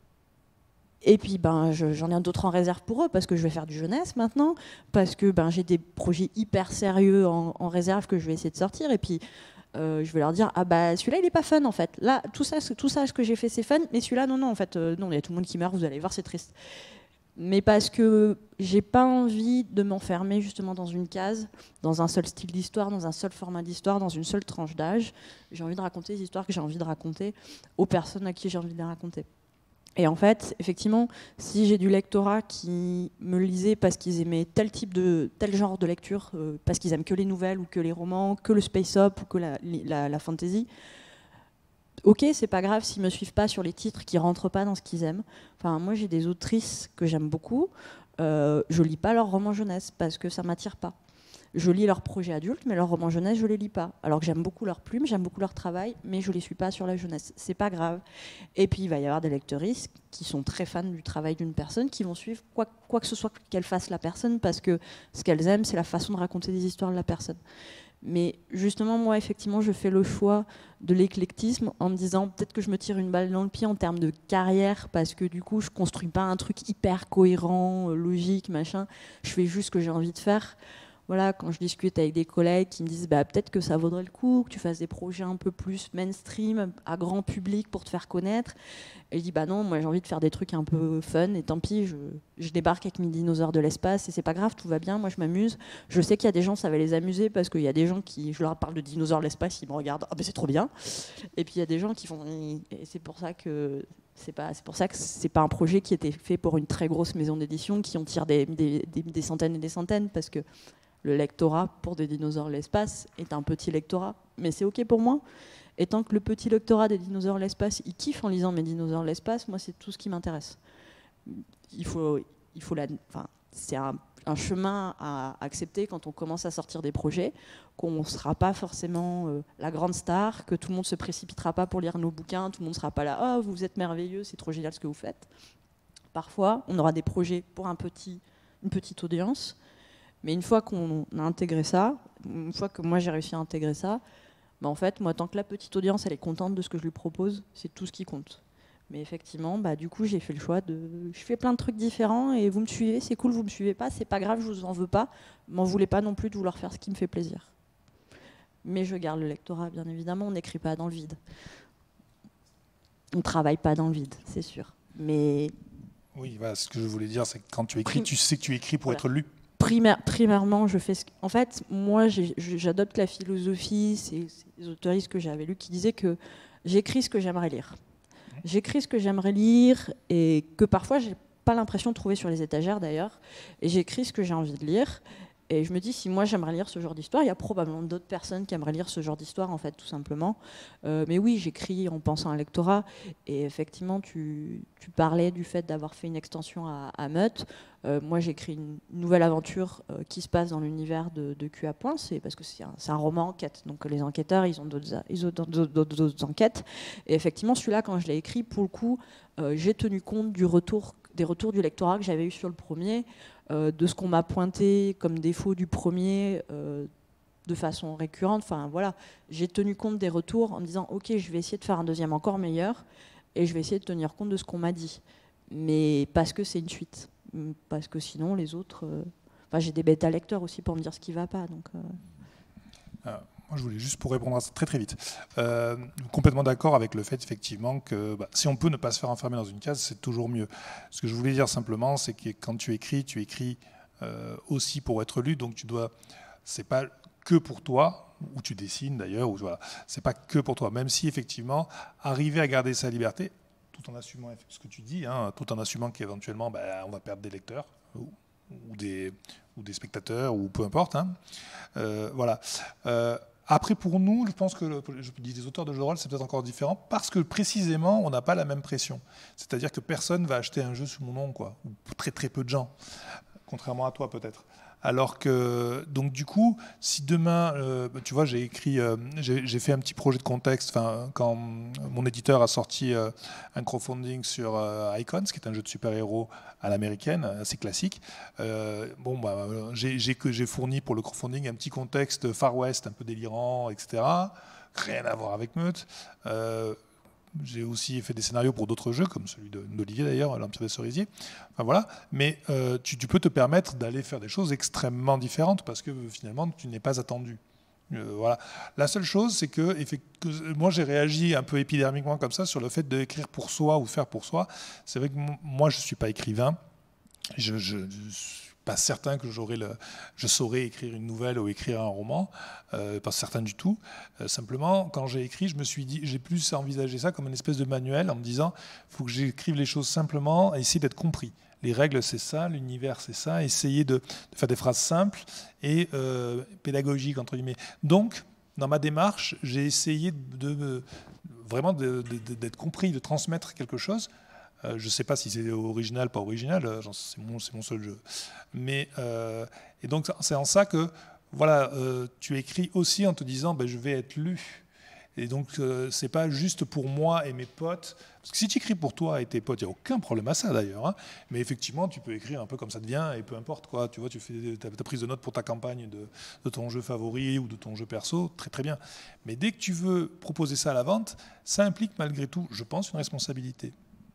Et puis ben, je, j'en ai d'autres en réserve pour eux parce que je vais faire du jeunesse maintenant, parce que ben, j'ai des projets hyper sérieux en, en réserve que je vais essayer de sortir. Et puis euh, je vais leur dire ah bah celui-là il est pas fun en fait. Là tout ça, tout ça ce que j'ai fait c'est fun, mais celui-là non non en fait euh, non, il y a tout le monde qui meurt, vous allez voir c'est triste. Mais parce que j'ai pas envie de m'enfermer justement dans une case, dans un seul style d'histoire, dans un seul format d'histoire, dans une seule tranche d'âge. J'ai envie de raconter les histoires que j'ai envie de raconter aux personnes à qui j'ai envie de les raconter. Et en fait, effectivement, si j'ai du lectorat qui me lisait parce qu'ils aimaient tel type de, tel genre de lecture, euh, parce qu'ils aiment que les nouvelles ou que les romans, que le space up ou que la, la, la fantasy, ok, c'est pas grave s'ils me suivent pas sur les titres qui rentrent pas dans ce qu'ils aiment. Enfin, moi, j'ai des autrices que j'aime beaucoup. Euh, je lis pas leurs romans jeunesse parce que ça m'attire pas. Je lis leurs projets adultes, mais leurs romans jeunesse, je les lis pas. Alors que j'aime beaucoup leurs plumes, j'aime beaucoup leur travail, mais je les suis pas sur la jeunesse. C'est pas grave. Et puis, il va y avoir des lecteuristes qui sont très fans du travail d'une personne, qui vont suivre quoi, quoi que ce soit qu'elle fasse la personne, parce que ce qu'elles aiment, c'est la façon de raconter des histoires de la personne. Mais justement, moi, effectivement, je fais le choix de l'éclectisme en me disant peut-être que je me tire une balle dans le pied en termes de carrière, parce que du coup, je construis pas un truc hyper cohérent, logique, machin. Je fais juste ce que j'ai envie de faire. Voilà, quand je discute avec des collègues qui me disent bah, peut-être que ça vaudrait le coup que tu fasses des projets un peu plus mainstream, à grand public pour te faire connaître. Et je dis bah non, moi j'ai envie de faire des trucs un peu fun et tant pis, je, je débarque avec mes dinosaures de l'espace et c'est pas grave, tout va bien, moi je m'amuse. Je sais qu'il y a des gens, ça va les amuser parce qu'il y a des gens qui, je leur parle de dinosaures de l'espace, ils me regardent, ah oh, ben c'est trop bien. Et puis il y a des gens qui font, et c'est pour ça que c'est pas, c'est pour ça que c'est pas un projet qui était fait pour une très grosse maison d'édition qui en tire des, des, des, des centaines et des centaines parce que le lectorat pour des dinosaures de l'espace est un petit lectorat, mais c'est ok pour moi. Et tant que le petit lectorat des dinosaures de l'espace, il kiffe en lisant mes dinosaures de l'espace, moi c'est tout ce qui m'intéresse. Il faut, il faut la, enfin, c'est un, un chemin à accepter quand on commence à sortir des projets, qu'on ne sera pas forcément euh, la grande star, que tout le monde ne se précipitera pas pour lire nos bouquins, tout le monde ne sera pas là, oh vous êtes merveilleux, c'est trop génial ce que vous faites. Parfois, on aura des projets pour un petit, une petite audience. Mais une fois qu'on a intégré ça, une fois que moi j'ai réussi à intégrer ça, bah en fait, moi, tant que la petite audience elle est contente de ce que je lui propose, c'est tout ce qui compte. Mais effectivement, bah, du coup, j'ai fait le choix de... Je fais plein de trucs différents et vous me suivez, c'est cool, vous me suivez pas, c'est pas grave, je vous en veux pas. M'en voulez pas non plus de vouloir faire ce qui me fait plaisir. Mais je garde le lectorat, bien évidemment, on n'écrit pas dans le vide. On travaille pas dans le vide, c'est sûr. Mais... Oui, bah, ce que je voulais dire, c'est que quand tu écris, tu sais que tu écris pour voilà. être lu. Primaire, primairement, je fais ce... En fait, moi, j'adopte la philosophie, c'est les autoristes que j'avais lus qui disaient que j'écris ce que j'aimerais lire. J'écris ce que j'aimerais lire et que parfois, j'ai pas l'impression de trouver sur les étagères d'ailleurs. Et j'écris ce que j'ai envie de lire. Et je me dis, si moi j'aimerais lire ce genre d'histoire, il y a probablement d'autres personnes qui aimeraient lire ce genre d'histoire, en fait, tout simplement. Euh, mais oui, j'écris en pensant à un lectorat. Et effectivement, tu, tu parlais du fait d'avoir fait une extension à, à Meute. Euh, moi, j'écris une nouvelle aventure euh, qui se passe dans l'univers de, de Q A Point. C'est parce que c'est un, un roman enquête. Donc les enquêteurs, ils ont d'autres enquêtes. Et effectivement, celui-là, quand je l'ai écrit, pour le coup, euh, j'ai tenu compte du retour, des retours du lectorat que j'avais eu sur le premier. Euh, de ce qu'on m'a pointé comme défaut du premier, euh, de façon récurrente. Enfin, voilà, j'ai tenu compte des retours en disant, ok, je vais essayer de faire un deuxième encore meilleur et je vais essayer de tenir compte de ce qu'on m'a dit. Mais parce que c'est une suite. Parce que sinon, les autres... Euh... Enfin, j'ai des bêta lecteurs aussi pour me dire ce qui ne va pas. Donc, euh... Ah. Moi, je voulais juste pour répondre à ça très très vite. Euh, complètement d'accord avec le fait effectivement que bah, si on peut ne pas se faire enfermer dans une case, c'est toujours mieux. Ce que je voulais dire simplement, c'est que quand tu écris, tu écris euh, aussi pour être lu, donc tu dois. C'est pas que pour toi, ou tu dessines d'ailleurs, ou voilà. C'est pas que pour toi. Même si effectivement, arriver à garder sa liberté, tout en assumant ce que tu dis, hein, tout en assumant qu'éventuellement, bah, on va perdre des lecteurs. Ou, ou des ou des spectateurs ou peu importe. Hein. Euh, voilà. Euh, Après, pour nous, je pense que le, je dis des auteurs de jeux de rôle, c'est peut-être encore différent parce que précisément, on n'a pas la même pression. C'est-à-dire que personne ne va acheter un jeu sous mon nom, quoi, ou très très peu de gens, contrairement à toi peut-être. Alors que, donc du coup, si demain, euh, tu vois, j'ai écrit, euh, j'ai, j'ai fait un petit projet de contexte, enfin, quand mon éditeur a sorti euh, un crowdfunding sur euh, Icons, qui est un jeu de super-héros à l'américaine, assez classique. Euh, bon, bah, j'ai, j'ai, j'ai fourni pour le crowdfunding un petit contexte Far West, un peu délirant, et cetera. Rien à voir avec Meute. Euh, J'ai aussi fait des scénarios pour d'autres jeux, comme celui de, d'Olivier d'ailleurs, L'Empire des Cerisiers. Enfin, voilà. Mais euh, tu, tu peux te permettre d'aller faire des choses extrêmement différentes parce que finalement, tu n'es pas attendu. Euh, voilà. La seule chose, c'est que, que moi, j'ai réagi un peu épidermiquement comme ça sur le fait d'écrire pour soi ou faire pour soi. C'est vrai que moi, je ne suis pas écrivain. Je, je, je pas certain que j'aurais le, je saurais écrire une nouvelle ou écrire un roman, euh, pas certain du tout. Euh, simplement, quand j'ai écrit, je me suis dit, j'ai plus envisagé ça comme une espèce de manuel en me disant, il faut que j'écrive les choses simplement et essayer d'être compris. Les règles, c'est ça, l'univers, c'est ça. Essayer de, de faire des phrases simples et euh, pédagogiques entre guillemets. Donc, dans ma démarche, j'ai essayé de, de vraiment de, de, d'être compris, de transmettre quelque chose. Euh, je ne sais pas si c'est original, pas original, euh, c'est mon, c'est mon seul jeu. Mais, euh, et donc, c'est en ça que voilà, euh, tu écris aussi en te disant ben, je vais être lu. Et donc, euh, ce n'est pas juste pour moi et mes potes. Parce que si tu écris pour toi et tes potes, il n'y a aucun problème à ça d'ailleurs. Hein. Mais effectivement, tu peux écrire un peu comme ça te vient et peu importe quoi. Tu vois, tu fais ta, ta prise de notes pour ta campagne de, de ton jeu favori ou de ton jeu perso, très très bien. Mais dès que tu veux proposer ça à la vente, ça implique malgré tout, je pense, une responsabilité.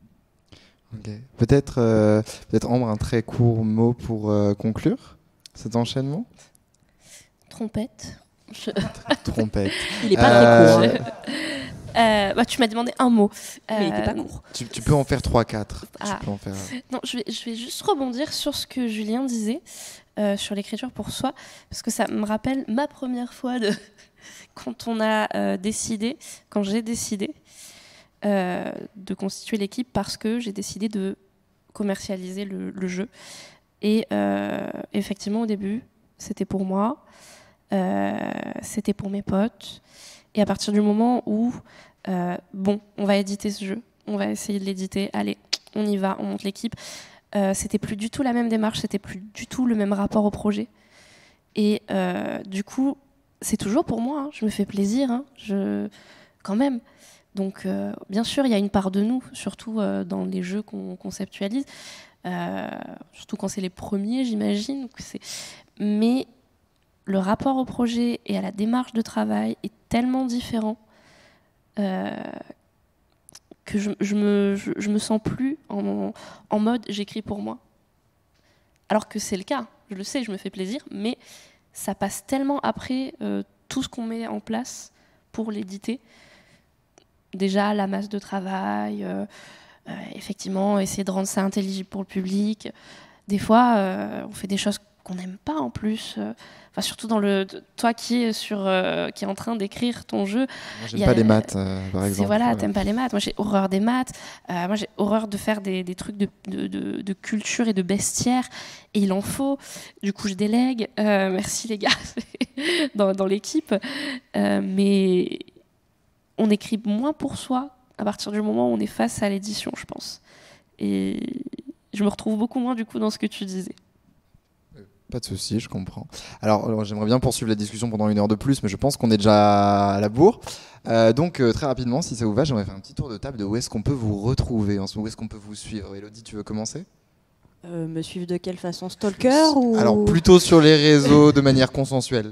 Okay. Peut-être, euh, peut-être Ambre, un très court mot pour euh, conclure cet enchaînement. Trompette. Je... Trompette. Il n'est pas euh... très court. Hein. Euh, bah, tu m'as demandé un mot. Mais euh, il n'était pas court. Tu, tu peux en faire trois quatre. Ah. Tu peux en faire... Non, je vais, je vais juste rebondir sur ce que Julien disait euh, sur l'écriture pour soi, parce que ça me rappelle ma première fois de quand on a euh, décidé, quand j'ai décidé euh, de constituer l'équipe, parce que j'ai décidé de commercialiser le, le jeu. Et euh, effectivement, au début, c'était pour moi, euh, c'était pour mes potes. Et à partir du moment où, euh, bon, on va éditer ce jeu, on va essayer de l'éditer, allez, on y va, on monte l'équipe, euh, c'était plus du tout la même démarche, c'était plus du tout le même rapport au projet. Et euh, du coup, c'est toujours pour moi, hein, je me fais plaisir, hein, je... quand même. Donc, euh, bien sûr, il y a une part de nous, surtout euh, dans les jeux qu'on conceptualise, euh, surtout quand c'est les premiers, j'imagine. C'est... Mais le rapport au projet et à la démarche de travail est tellement différent euh, que je, je, me, je, je me sens plus en, en mode j'écris pour moi. Alors que c'est le cas, je le sais, je me fais plaisir, mais ça passe tellement après euh, tout ce qu'on met en place pour l'éditer. Déjà, la masse de travail, euh, euh, effectivement, essayer de rendre ça intelligible pour le public. Des fois, euh, on fait des choses qu'on n'aime pas en plus. Euh, enfin, surtout dans le... Toi qui es, sur, euh, qui est en train d'écrire ton jeu... Moi, j'aime pas a, les maths, euh, par exemple. Voilà, voilà. T'aimes pas les maths. Moi, j'ai horreur des maths. Euh, moi, j'ai horreur de faire des, des trucs de, de, de, de culture et de bestiaire. Et il en faut. Du coup, je délègue. Euh, merci, les gars, dans, dans l'équipe. Euh, mais... on écrit moins pour soi à partir du moment où on est face à l'édition, je pense. Et je me retrouve beaucoup moins du coup dans ce que tu disais. Pas de souci, je comprends. Alors, alors j'aimerais bien poursuivre la discussion pendant une heure de plus, mais je pense qu'on est déjà à la bourre. Euh, donc euh, très rapidement, si ça vous va, j'aimerais faire un petit tour de table de où est-ce qu'on peut vous retrouver, en ce moment, où est-ce qu'on peut vous suivre. Élodie, tu veux commencer ? euh, Me suivre de quelle façon ? Stalker ou... Alors plutôt sur les réseaux de manière consensuelle.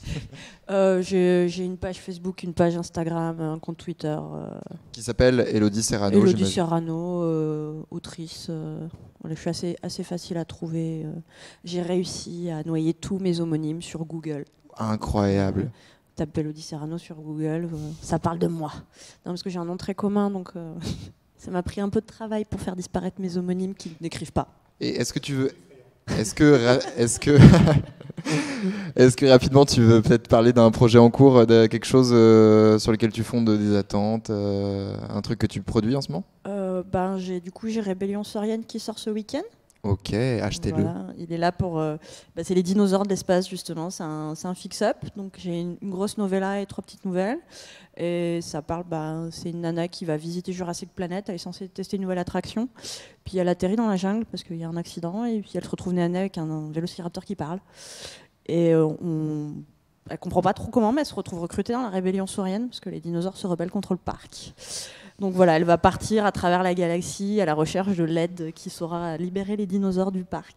euh, j'ai, j'ai une page Facebook, une page Instagram, un compte Twitter. Euh, Qui s'appelle Elodie Serrano. Elodie j'imagine. Serrano, euh, autrice. Euh, voilà, je suis assez, assez facile à trouver. Euh, j'ai réussi à noyer tous mes homonymes sur Google. Incroyable. Euh, tape Elodie Serrano sur Google, euh, ça parle de moi. Non, parce que j'ai un nom très commun, donc euh, ça m'a pris un peu de travail pour faire disparaître mes homonymes qui n'écrivent pas. Et est-ce que tu veux... Est-ce que... Est-ce que... Est-ce que rapidement tu veux peut-être parler d'un projet en cours, de quelque chose euh, sur lequel tu fondes des attentes, euh, un truc que tu produis en ce moment? euh, ben, j'ai, Du coup, j'ai Rébellion Saurienne qui sort ce week-end. Ok, achetez-le. Voilà, il est là pour... Euh, bah, c'est les dinosaures de l'espace, justement. C'est un, c'est un fix-up. Donc j'ai une, une grosse novella et trois petites nouvelles. Et ça parle... Bah, c'est une nana qui va visiter Jurassic Planet. Elle est censée tester une nouvelle attraction. Puis elle atterrit dans la jungle parce qu'il y a un accident. Et puis elle se retrouve nez à nez avec un, un vélociraptor qui parle. Et euh, on... elle comprend pas trop comment, mais elle se retrouve recrutée dans la rébellion saurienne parce que les dinosaures se rebellent contre le parc. Donc voilà, elle va partir à travers la galaxie à la recherche de l'aide qui saura libérer les dinosaures du parc.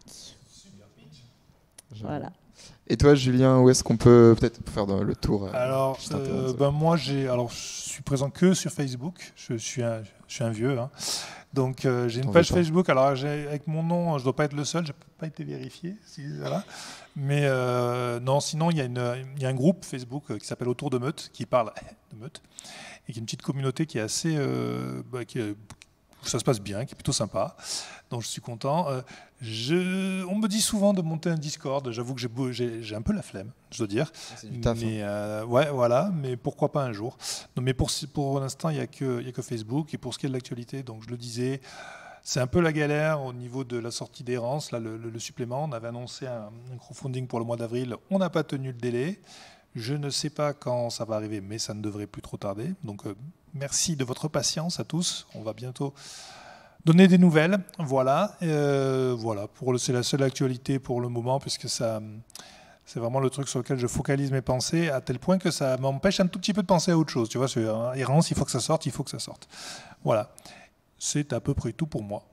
Voilà. Et toi, Julien, où est-ce qu'on peut peut-être faire le tour? Alors, euh, ben moi, j'ai, alors, je suis présent que sur Facebook. Je suis un, je suis un vieux, hein. Donc euh, j'ai une page Facebook. Alors j'ai, avec mon nom, je dois pas être le seul. J'ai pas été vérifié. Si, voilà. Mais euh, non, sinon il y a une, il y a un groupe Facebook qui s'appelle Autour de Meute, qui parle de Meute, et qui est une petite communauté qui est assez, euh, bah, qui est, où ça se passe bien, qui est plutôt sympa. Donc je suis content. Euh, je, on me dit souvent de monter un Discord. J'avoue que j'ai, j'ai, j'ai un peu la flemme, je dois dire. C'est du taf. Mais euh, ouais, voilà. Mais pourquoi pas un jour. Non, mais pour pour l'instant, il y a que il y a que Facebook. Et pour ce qui est de l'actualité, donc je le disais, c'est un peu la galère au niveau de la sortie d'Errance. Là, le, le, le supplément, on avait annoncé un, un crowdfunding pour le mois d'avril. On n'a pas tenu le délai. Je ne sais pas quand ça va arriver, mais ça ne devrait plus trop tarder. Donc, euh, merci de votre patience à tous. On va bientôt donner des nouvelles. Voilà. Euh, voilà. Pour le, c'est la seule actualité pour le moment, puisque ça, c'est vraiment le truc sur lequel je focalise mes pensées, à tel point que ça m'empêche un tout petit peu de penser à autre chose. Tu vois, c'est hein, Errance, il faut que ça sorte, il faut que ça sorte. Voilà. C'est à peu près tout pour moi.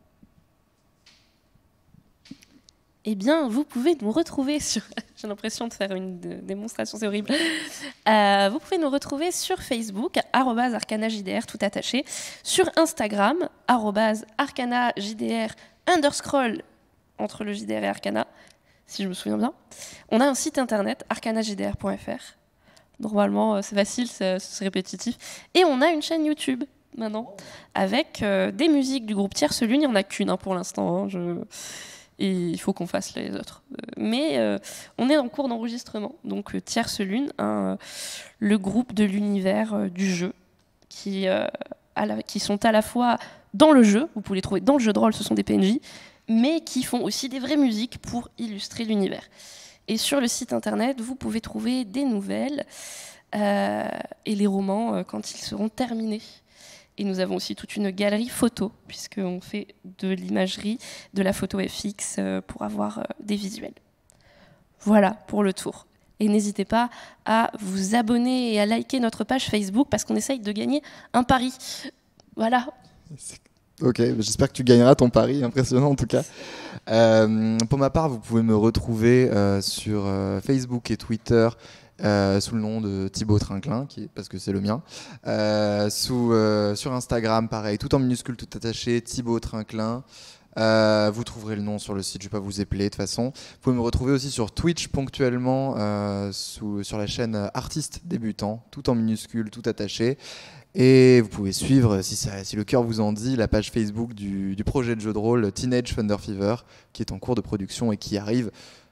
Eh bien, vous pouvez nous retrouver sur... J'ai l'impression de faire une démonstration, c'est horrible. Euh, vous pouvez nous retrouver sur Facebook, arobase arcanajdr, tout attaché. Sur Instagram, arobase arcanajdr, underscroll, entre le J D R et Arcana, si je me souviens bien. On a un site internet, arcanajdr point f r. Normalement, c'est facile, c'est, c'est répétitif. Et on a une chaîne YouTube, maintenant, avec euh, des musiques du groupe Tierce Lune. Il n'y en a qu'une hein, pour l'instant. Hein, je... Et il faut qu'on fasse les autres. Mais euh, on est en cours d'enregistrement. Donc euh, Tierce Lune, hein, le groupe de l'univers euh, du jeu, qui, euh, à la, qui sont à la fois dans le jeu, vous pouvez les trouver dans le jeu de rôle, ce sont des P N J, mais qui font aussi des vraies musiques pour illustrer l'univers. Et sur le site internet, vous pouvez trouver des nouvelles euh, et les romans euh, quand ils seront terminés. Et nous avons aussi toute une galerie photo, puisqu'on fait de l'imagerie, de la photo F X euh, pour avoir euh, des visuels. Voilà pour le tour. Et n'hésitez pas à vous abonner et à liker notre page Facebook, parce qu'on essaye de gagner un pari. Voilà. Ok, j'espère que tu gagneras ton pari, impressionnant en tout cas. Euh, pour ma part, vous pouvez me retrouver euh, sur euh, Facebook et Twitter, Euh, sous le nom de Thibaut Trinquelin, qui est, parce que c'est le mien. Euh, sous, euh, sur Instagram, pareil, tout en minuscule, tout attaché, Thibaut Trinquelin. Euh, vous trouverez le nom sur le site, je ne vais pas vous épeler de toute façon. Vous pouvez me retrouver aussi sur Twitch ponctuellement, euh, sous, sur la chaîne Artiste Débutant, tout en minuscule, tout attaché. Et vous pouvez suivre, si, ça, si le cœur vous en dit, la page Facebook du, du projet de jeu de rôle Teenage Thunder Fever, qui est en cours de production et qui arrive.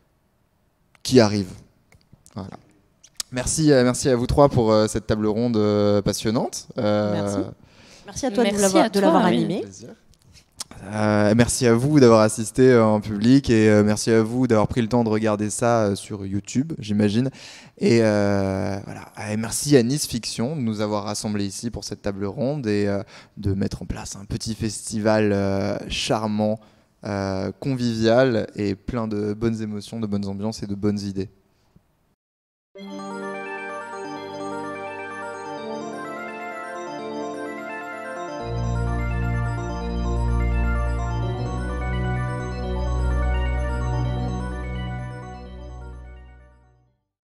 Qui arrive. Voilà. Merci, euh, merci à vous trois pour euh, cette table ronde euh, passionnante. Euh, merci. Merci à toi merci de l'avoir, à de l'avoir toi, oui. animé. Euh, merci à vous d'avoir assisté euh, en public et euh, merci à vous d'avoir pris le temps de regarder ça euh, sur YouTube, j'imagine. Et euh, voilà. Et merci à Nice Fiction de nous avoir rassemblés ici pour cette table ronde et euh, de mettre en place un petit festival euh, charmant, euh, convivial et plein de bonnes émotions, de bonnes ambiances et de bonnes idées. Thank you.